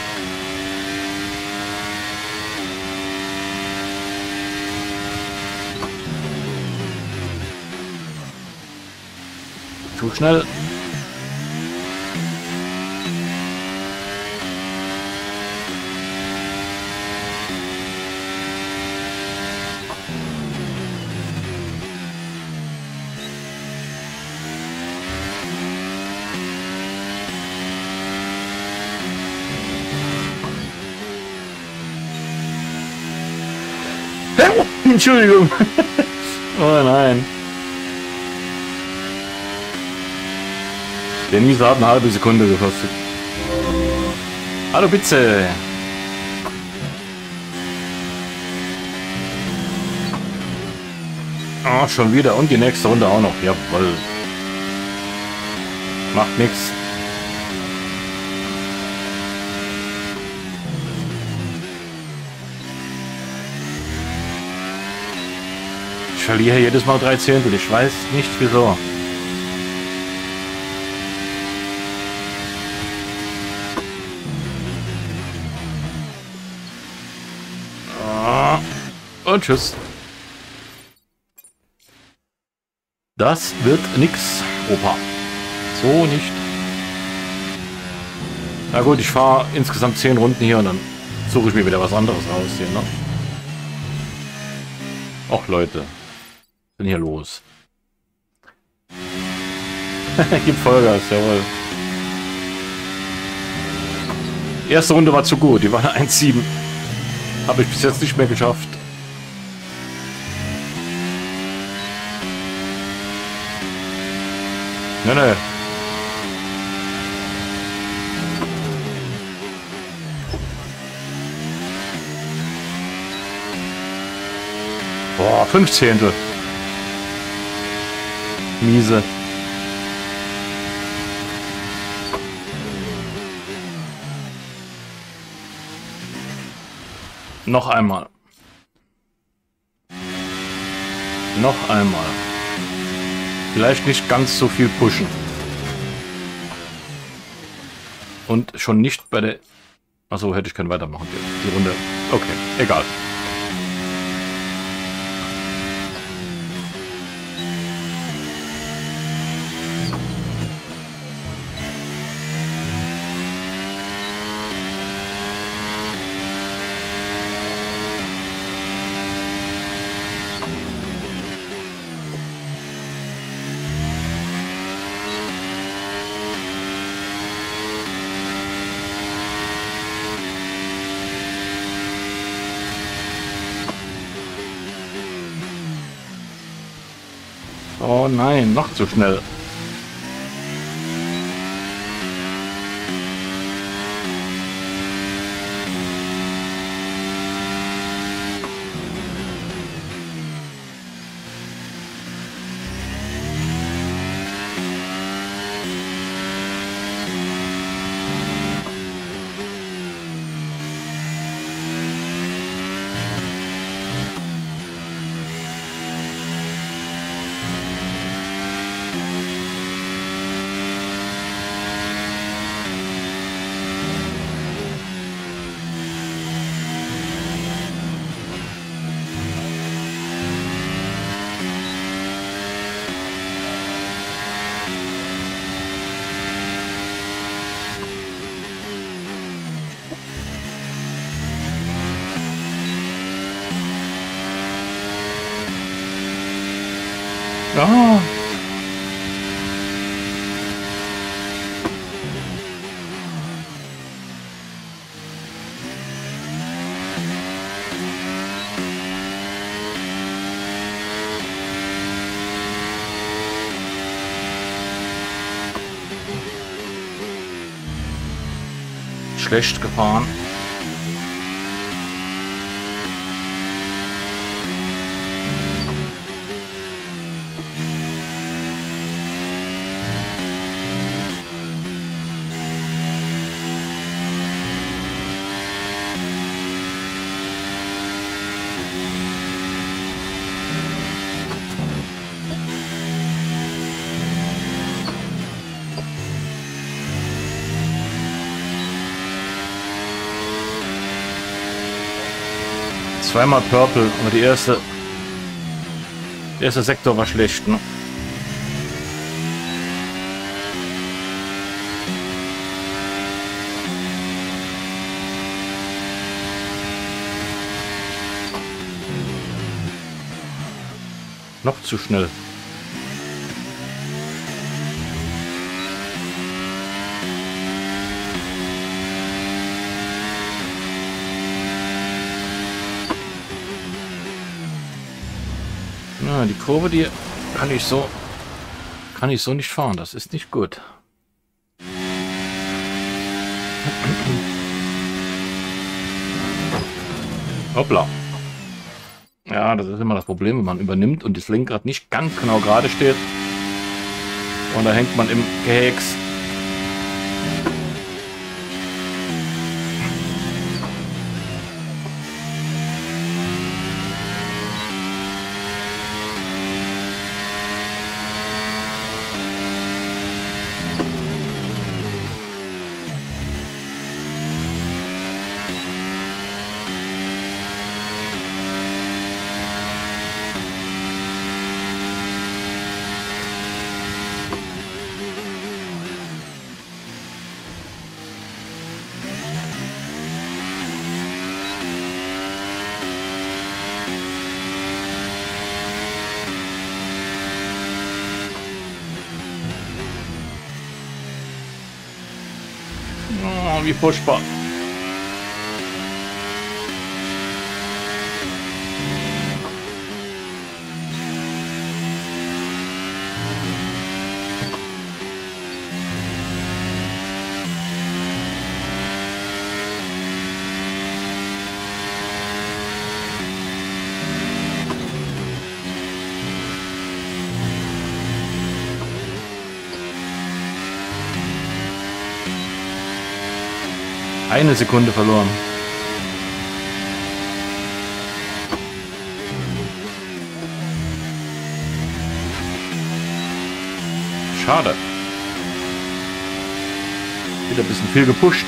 Zu schnell. Entschuldigung. Oh nein. Der Nieser hat eine halbe Sekunde gekostet. Hallo Pizze. Oh, schon wieder. Und die nächste Runde auch noch. Jawohl. Macht nichts. Ich verliere jedes Mal 3 Zehntel. Ich weiß nicht wieso. Und tschüss. Das wird nix, Opa. So nicht. Na gut, ich fahre insgesamt 10 Runden hier und dann suche ich mir wieder was anderes aus hier, ne? Och Leute. Was ist denn hier los? Gib Vollgas, jawohl. Die erste Runde war zu gut, die war 1,7. Habe ich bis jetzt nicht mehr geschafft. Ne. Boah, 5 Zehntel. Miese. Noch einmal. Noch einmal. Vielleicht nicht ganz so viel pushen. Und schon nicht bei der... Achso, hätte ich können weitermachen. Die Runde. Okay, egal. Oh nein, noch zu schnell. Ja. Schlecht gefahren. Zweimal Purple, aber der erste Sektor war schlecht, ne? Noch zu schnell. Ja, die Kurve, die kann ich so nicht fahren. Das ist nicht gut. Hoppla. Ja, das ist immer das Problem, wenn man übernimmt und das Lenkrad nicht ganz genau gerade steht. Und da hängt man im Gehägs. Oh, wie furchtbar. Eine Sekunde verloren. Schade. Wieder ein bisschen viel gepusht.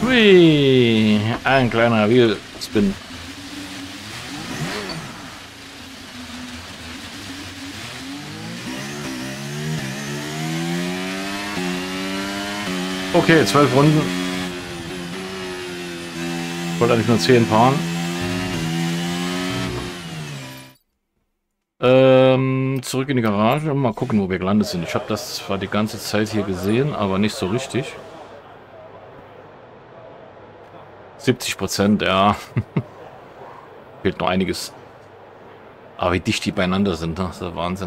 Hui, ein kleiner Wheelspin. Okay, 12 Runden. Ich wollte eigentlich nur 10 fahren. Zurück in die Garage und mal gucken, wo wir gelandet sind. Ich habe das zwar die ganze Zeit hier gesehen, aber nicht so richtig. 70%, ja. Fehlt noch einiges. Aber wie dicht die beieinander sind, ne? Das ist der Wahnsinn.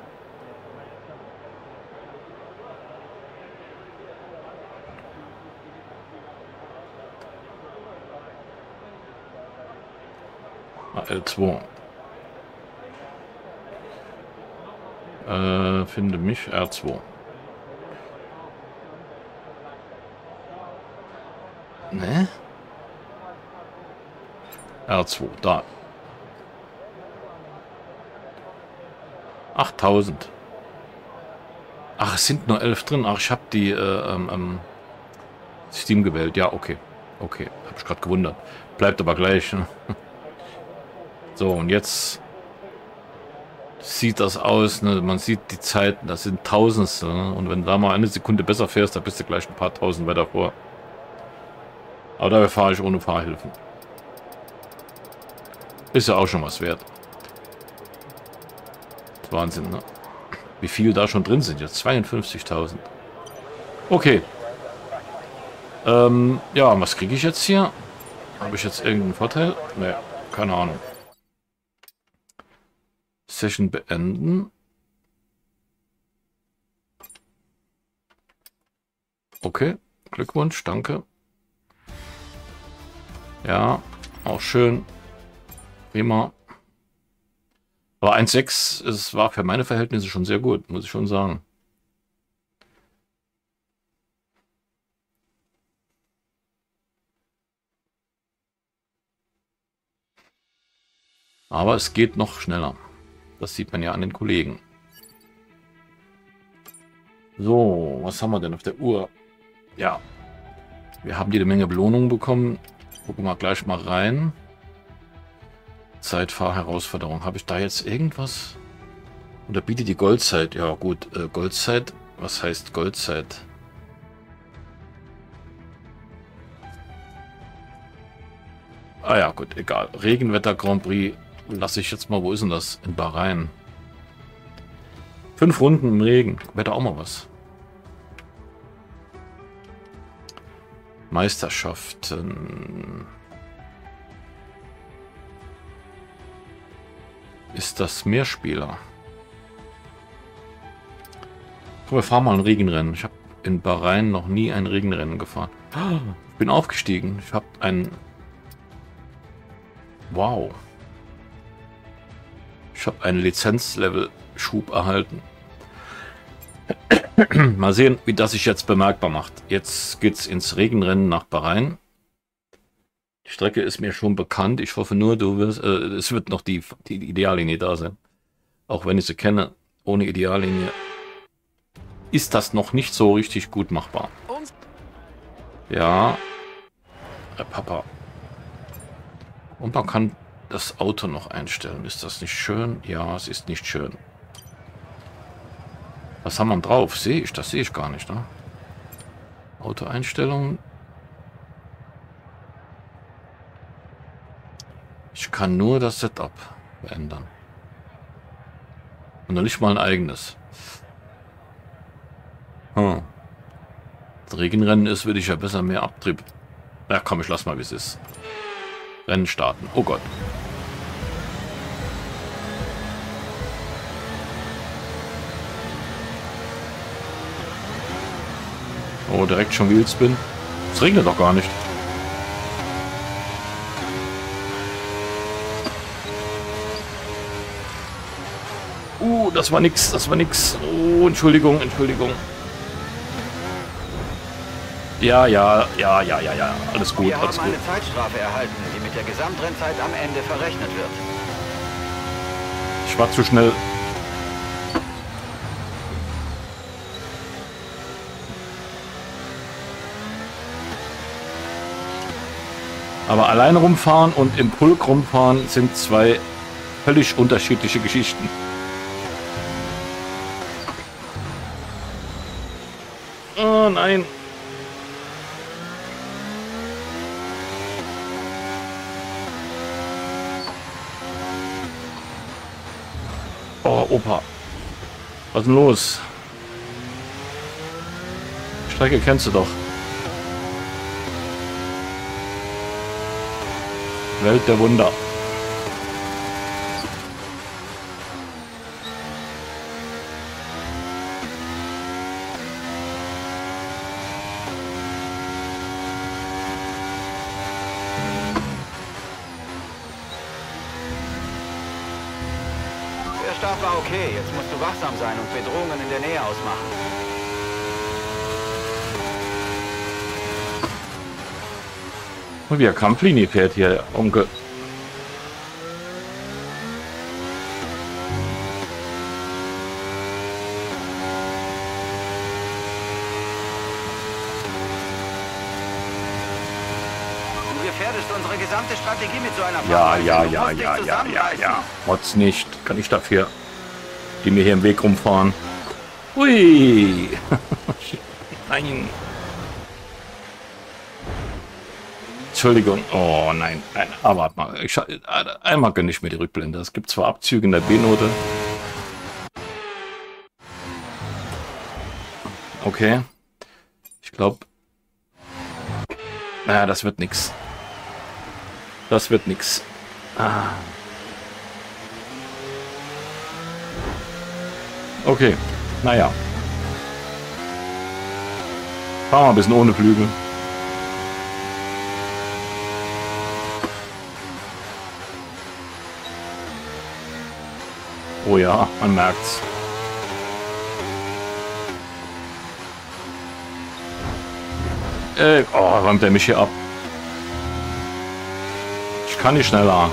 L2. Finde mich R2. Ne? R2, da. 8000. Ach, es sind nur 11 drin. Ach, ich habe die Steam gewählt. Ja, okay. Okay, habe ich gerade gewundert. Bleibt aber gleich. Ne? So, und jetzt sieht das aus, ne? Man sieht die Zeiten, das sind Tausendstel, ne? Und wenn du da mal eine Sekunde besser fährst, dann bist du gleich ein paar Tausend weiter vor. Aber dabei fahre ich ohne Fahrhilfen. Ist ja auch schon was wert. Wahnsinn, ne? Wie viel da schon drin sind jetzt? 52.000. Okay. Ja, was kriege ich jetzt hier? Habe ich jetzt irgendeinen Vorteil? Ne, keine Ahnung. Session beenden. Okay, Glückwunsch, danke. Ja, auch schön. Prima. Aber 1,6, es war für meine Verhältnisse schon sehr gut, muss ich schon sagen. Aber es geht noch schneller. Das sieht man ja an den Kollegen. So, was haben wir denn auf der Uhr? Ja, wir haben jede Menge Belohnungen bekommen. Gucken wir gleich mal rein. Zeitfahrherausforderung. Habe ich da jetzt irgendwas? Oder bietet die Goldzeit? Ja gut, Goldzeit. Was heißt Goldzeit? Ah ja, gut, egal. Regenwetter Grand Prix lasse ich jetzt mal. Wo ist denn das? In Bahrain. 5 Runden im Regen. Wäre da auch mal was. Meisterschaften. Ist das Mehrspieler? Komm, wir fahren mal ein Regenrennen. Ich habe in Bahrain noch nie ein Regenrennen gefahren. Ich bin aufgestiegen. Ich habe ein... Wow. Ich habe einen Lizenzlevel-Schub erhalten. Mal sehen, wie das sich jetzt bemerkbar macht. Jetzt geht's ins Regenrennen nach Bahrain. Die Strecke ist mir schon bekannt. Ich hoffe nur, du wirst, es wird noch die Ideallinie da sein. Auch wenn ich sie kenne, ohne Ideallinie ist das noch nicht so richtig gut machbar. Ja, Papa. Und man kann das Auto noch einstellen. Ist das nicht schön? Ja, es ist nicht schön. Was haben wir drauf? Sehe ich? Das sehe ich gar nicht, ne? Autoeinstellungen. Ich kann nur das Setup verändern. Und noch nicht mal ein eigenes. Das Regenrennen ist, würde ich ja besser mehr Abtrieb. Ja komm, ich lass mal, wie es ist. Rennen starten. Oh Gott. Oh, direkt schon Wheelspin. Es regnet doch gar nicht. Das war nix, das war nix. Oh, Entschuldigung, Entschuldigung. Ja, alles gut, Wir alles haben gut. eine Zeitstrafe erhalten, die mit der Gesamtrennzeit am Ende verrechnet wird. Ich war zu schnell. Aber alleine rumfahren und im Pulk rumfahren sind zwei völlig unterschiedliche Geschichten. Oh nein. Oh, Opa. Was ist denn los? Die Strecke kennst du doch. Welt der Wunder. Der Start war okay. Jetzt musst du wachsam sein und Bedrohungen in der Nähe ausmachen. Und wie er Kampflinie fährt hier, Onkel. Du gefährdest unsere gesamte Strategie mit so einer Ja, Fahrweise. ja, Du ja, musst dich ja, ja, ja, zusammenreißen. ja. Mods nicht. Kann ich dafür, die mir hier im Weg rumfahren. Hui. Nein. Entschuldigung. Oh nein, nein. Aber warte mal. Einmal gönne ich mir die Rückblende. Es gibt zwar Abzüge in der B-Note. Okay. Ich glaube. Naja, das wird nix. Das wird nix. Ah. Okay. Naja. Fahren wir ein bisschen ohne Flügel. Oh ja, man merkt's. Oh, räumt er mich hier ab. Ich kann nicht schneller.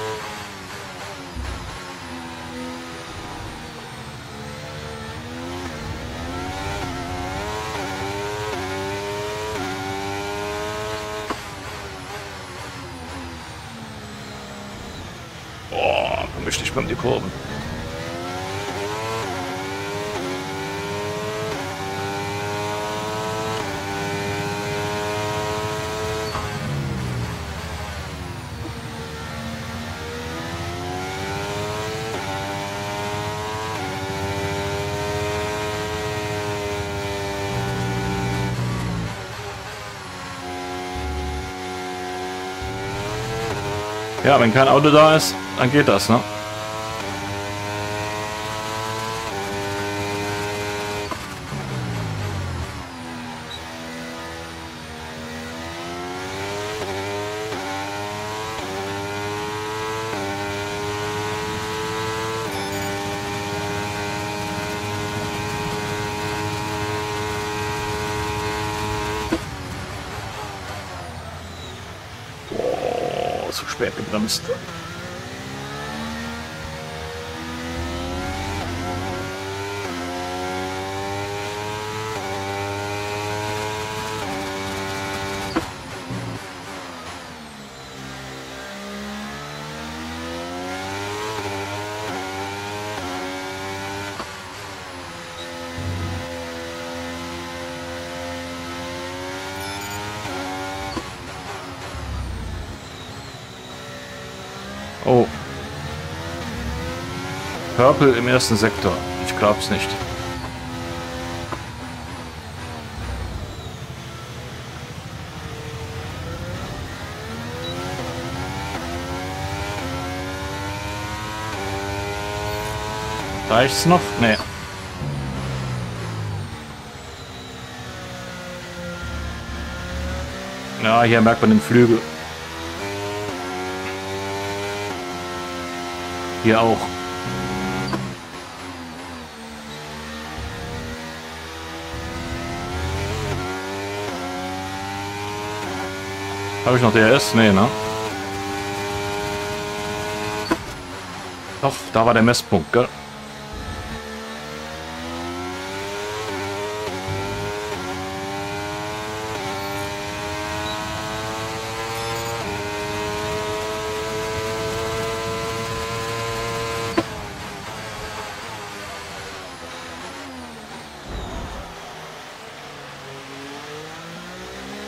Oh, vermischt dich beim die Kurven. Ja, wenn kein Auto da ist, dann geht das, ne? Oh, zu spät gebremst. Oh. Purple im ersten Sektor. Ich glaub's nicht. Reicht's noch? Nee. Ja, hier merkt man den Flügel. Hier auch. Habe ich noch DRS? Nee, ne? Doch, da war der Messpunkt, gell?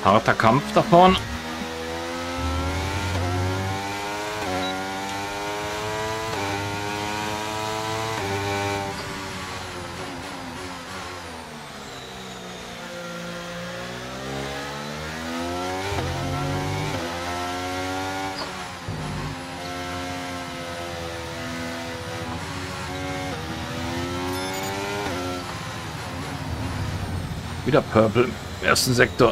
Harter Kampf da vorne. Wieder Purple im ersten Sektor.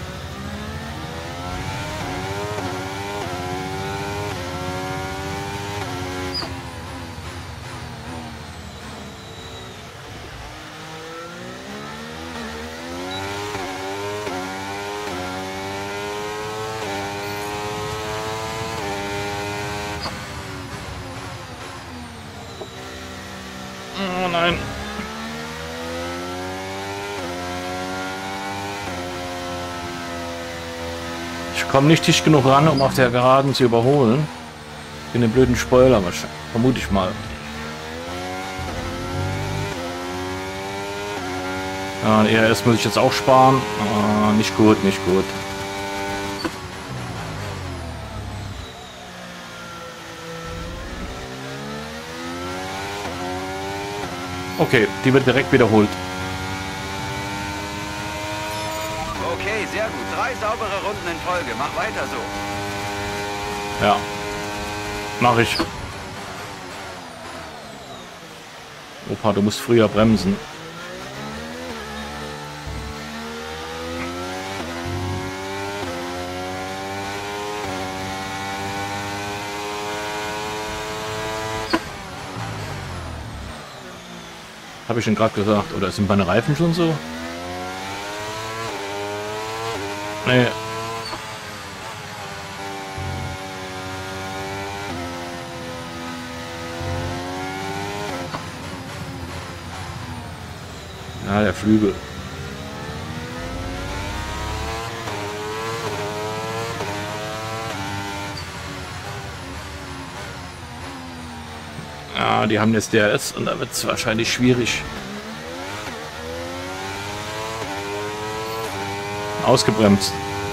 Oh nein. Ich komme nicht dicht genug ran, um auf der Geraden zu überholen. In den blöden Spoiler, vermute ich mal. Ja, ERS muss ich jetzt auch sparen. Nicht gut, nicht gut. Okay, die wird direkt wiederholt. Okay, sehr gut. 3 saubere Runden in Folge. Mach weiter so. Ja, mache ich. Opa, du musst früher bremsen. Habe ich schon gerade gesagt, oder sind meine Reifen schon so? Nee. Ja, der Flügel. Ja, die haben jetzt DRS und da wird es wahrscheinlich schwierig. Ausgebremst.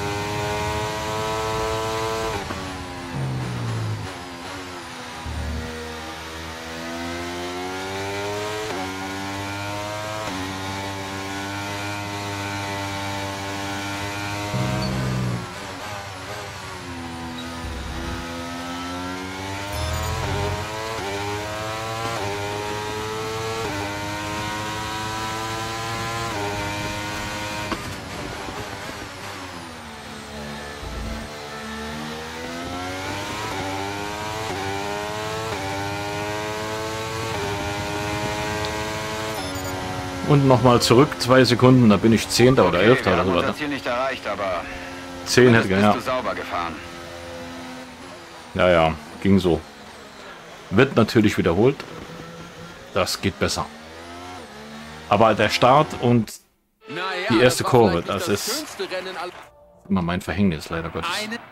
Und nochmal zurück, 2 Sekunden, da bin ich 10. oder 11. oder so. Das Ziel nicht erreicht, aber 10 hätte ja. ja. Sauber gefahren. Ja, ja, ging so. Wird natürlich wiederholt. Das geht besser. Aber der Start und die erste Kurve, das ist immer mein Verhängnis, leider Gottes.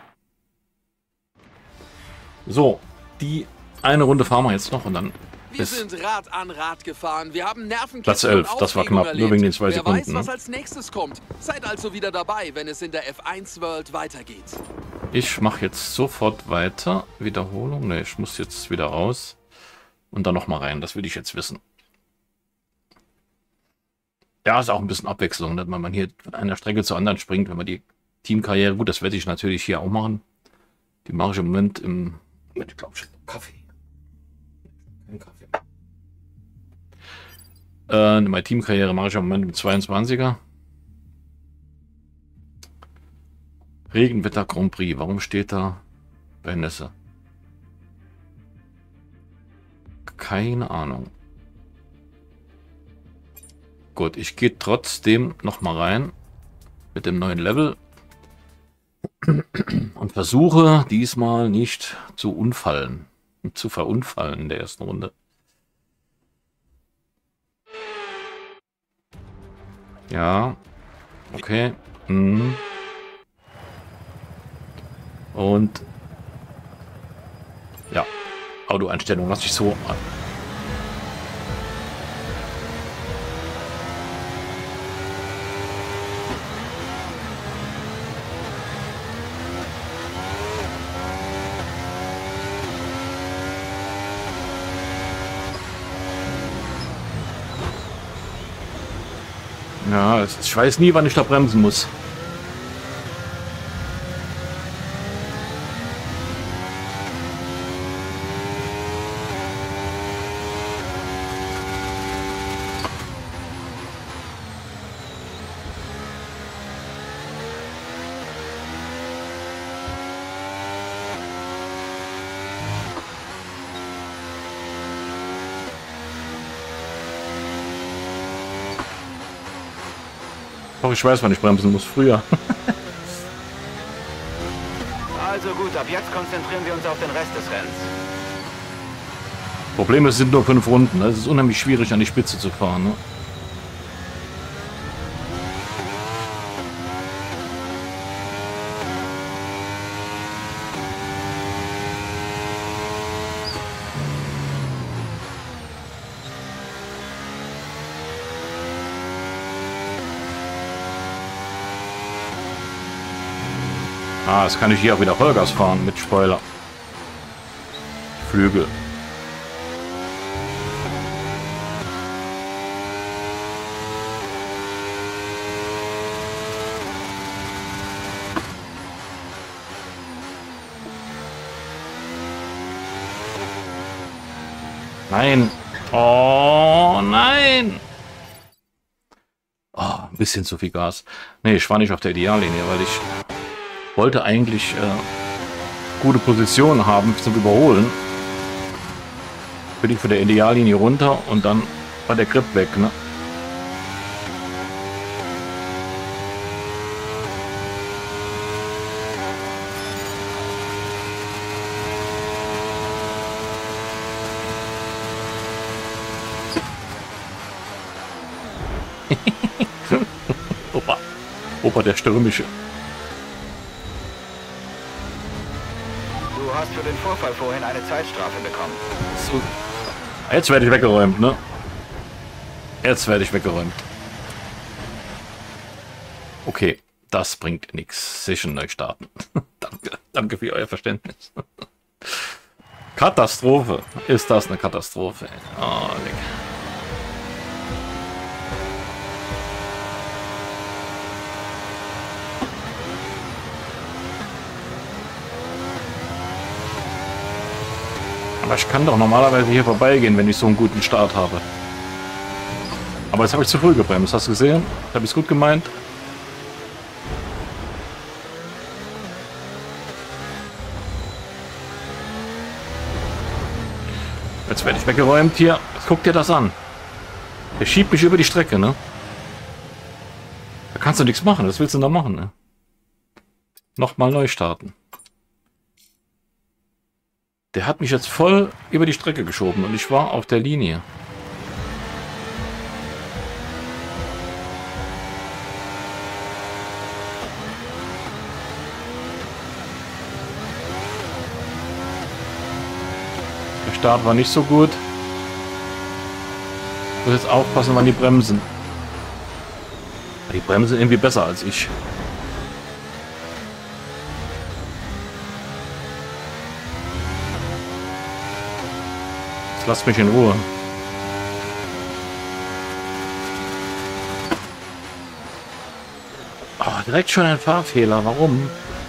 So, die eine Runde fahren wir jetzt noch und dann Wir sind Rad an Rad gefahren. Wir haben Nervenkitzel Platz 11, das war knapp, nur wegen den 2 Sekunden. Wer weiß, was als nächstes kommt. Seid also wieder dabei, wenn es in der F1 World weitergeht. Ich mache jetzt sofort weiter. Wiederholung. Ne, ich muss jetzt wieder raus. Und dann nochmal rein. Das will ich jetzt wissen. Ja, ist auch ein bisschen Abwechslung, dass man hier von einer Strecke zur anderen springt, wenn man die Teamkarriere... Gut, das werde ich natürlich hier auch machen. Die mache ich im Moment im... Ich glaube schon Kaffee. Kein Kaffee. Meine Teamkarriere mache ich im Moment im 22er. Regenwetter Grand Prix. Warum steht da bei Nässe? Keine Ahnung. Gut, ich gehe trotzdem noch mal rein mit dem neuen Level und versuche diesmal nicht zu verunfallen in der ersten Runde. Ja, okay. Und ja, Autoeinstellung lasse ich so an. Ja, ich weiß nie, wann ich da bremsen muss. Doch, ich weiß, wann ich bremsen muss. Früher. Also gut, ab jetzt konzentrieren wir uns auf den Rest des Rennens. Problem ist, es sind nur 5 Runden. Es ist unheimlich schwierig, an die Spitze zu fahren. Ne? Ah, jetzt kann ich hier auch wieder Vollgas fahren mit Spoiler. Flügel. Nein. Oh, nein. Oh, ein bisschen zu viel Gas. Nee, ich war nicht auf der Ideallinie, weil ich wollte eigentlich gute Position haben zum Überholen. Bin ich von der Ideallinie runter und dann war der Grip weg, ne? Opa, der Stürmische. Du hast für den Vorfall vorhin eine Zeitstrafe bekommen. So. Jetzt werde ich weggeräumt, ne? Jetzt werde ich weggeräumt. Okay, das bringt nichts. Session neu starten. Danke, danke für euer Verständnis. Katastrophe. Ist das eine Katastrophe? Oh, leck. Aber ich kann doch normalerweise hier vorbeigehen, wenn ich so einen guten Start habe. Aber jetzt habe ich zu früh gebremst. Hast du gesehen? Habe ich es gut gemeint? Jetzt werde ich weggeräumt hier. Guck dir das an. Der schiebt mich über die Strecke, ne? Da kannst du nichts machen. Was willst du da machen, ne? Nochmal neu starten. Der hat mich jetzt voll über die Strecke geschoben und ich war auf der Linie. Der Start war nicht so gut. Ich muss jetzt aufpassen, wann die bremsen. Die bremsen irgendwie besser als ich. Lasst mich in Ruhe. Oh, direkt schon ein Fahrfehler. Warum?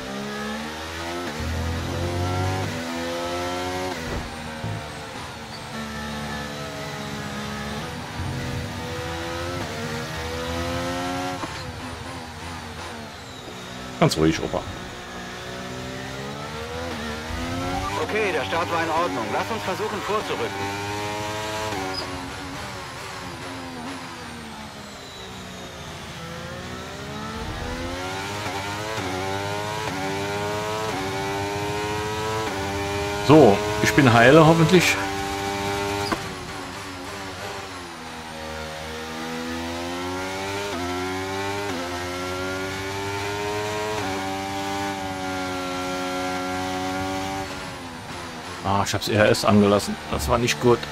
Ganz ruhig, Opa. Okay, der Start war in Ordnung. Lass uns versuchen vorzurücken. So, ich bin heile hoffentlich. Ah, ich habe das RS angelassen. Das war nicht gut.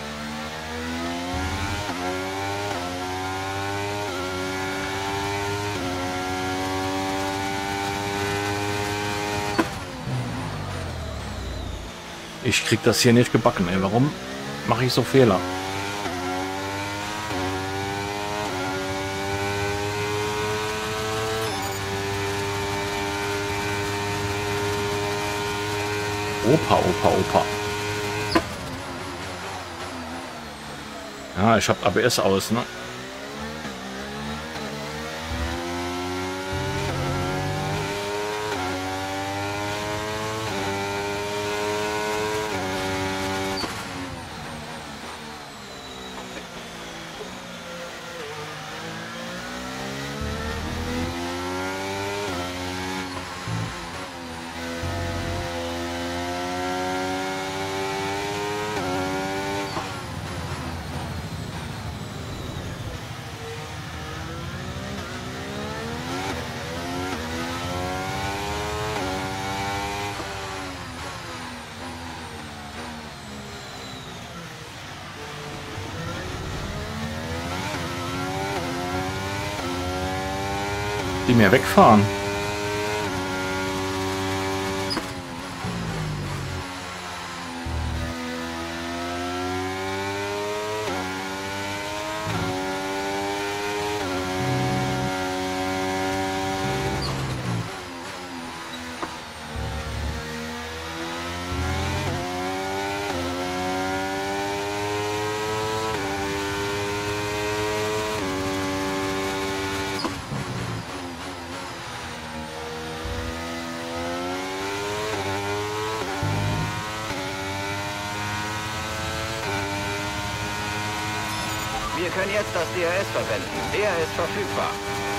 Ich krieg das hier nicht gebacken, ey. Warum mache ich so Fehler? Opa. Ja, ich habe ABS aus, ne? Die mir wegfahren. Wir können jetzt das DRS verwenden. Der ist verfügbar.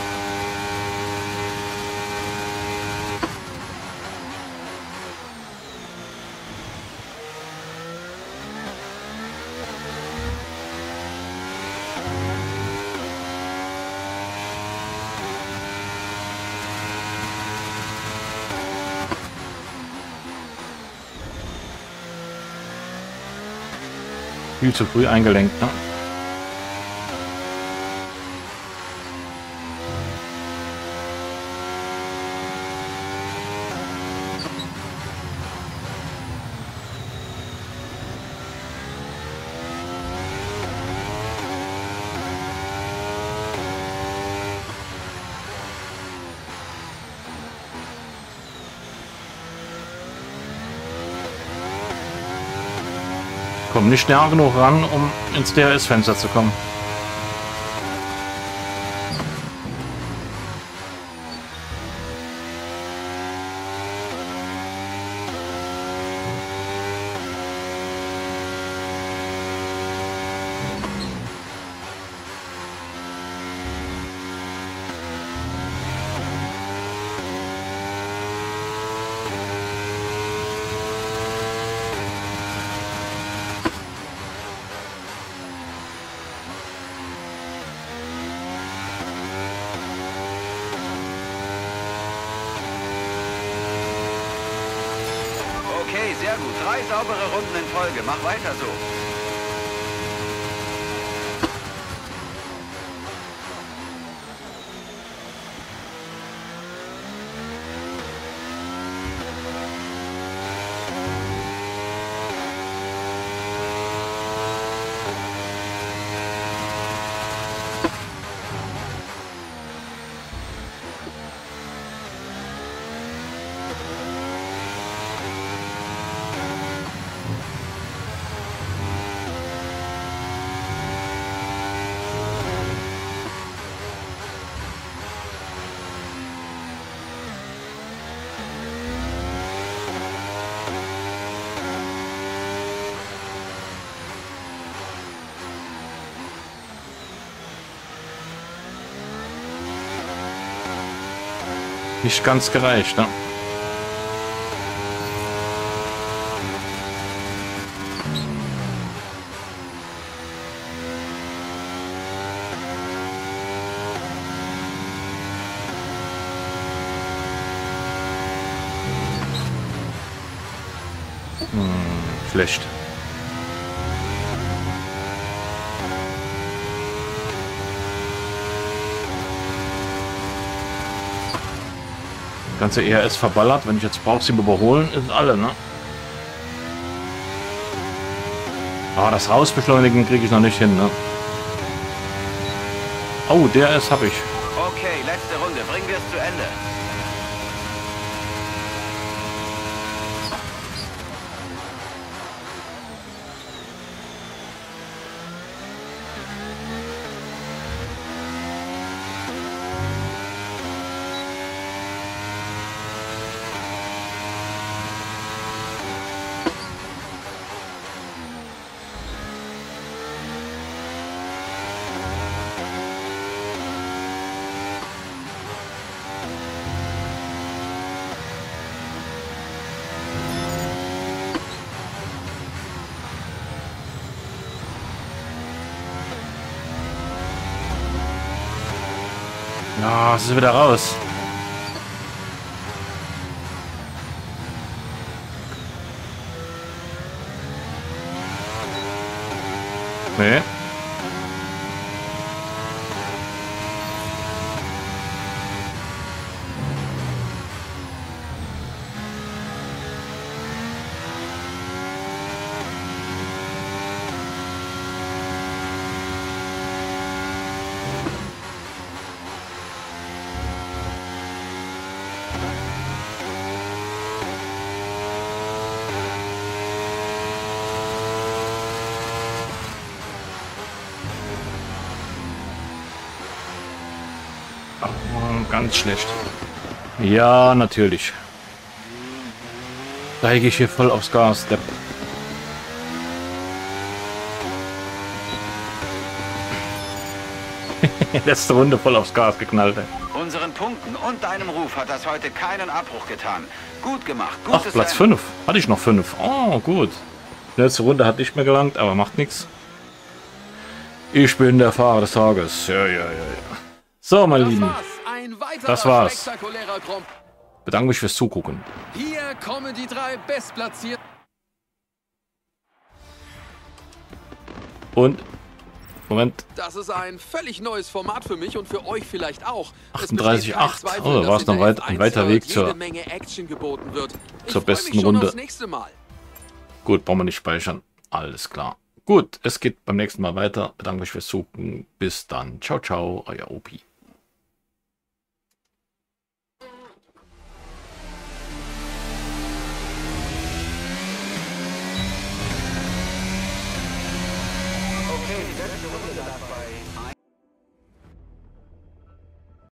Viel zu früh eingelenkt, ne? Komm nicht näher genug ran, um ins DRS-Fenster zu kommen. Okay, sehr gut. 3 saubere Runden in Folge. Mach weiter so. Nicht ganz gereicht, ne? Schlecht. Ganze ERS verballert. Wenn ich jetzt brauche, sie überholen, ist alle, ne? Aber das Rausbeschleunigen kriege ich noch nicht hin, ne? Oh, DRS habe ich. Okay, letzte Runde. Bringen wir es zu Ende. Ja, es ist wieder raus. Nee. Ganz schlecht. Ja, natürlich. Steige ich hier voll aufs Gas. Der letzte Runde voll aufs Gas geknallt. Unseren Punkten und deinem Ruf hat das heute keinen Abbruch getan. Gut gemacht. Ach, Platz 5. Hatte ich noch 5. Oh, gut. Die letzte Runde hat nicht mehr gelangt, aber macht nichts. Ich bin der Fahrer des Tages. Ja. So, meine Lieben. Das war's. Bedanke mich fürs Zugucken. Hier kommen die 3 Bestplatzierten. Und, Moment. Das ist ein völlig neues Format für mich und für euch vielleicht auch. 38,8. Oh, da war es noch ein weiter Weg zur besten Runde. Gut, brauchen wir nicht speichern. Alles klar. Gut, es geht beim nächsten Mal weiter. Bedanke mich fürs Zugucken. Bis dann. Ciao, ciao. Euer Opi. Okay, die letzte Runde lag bei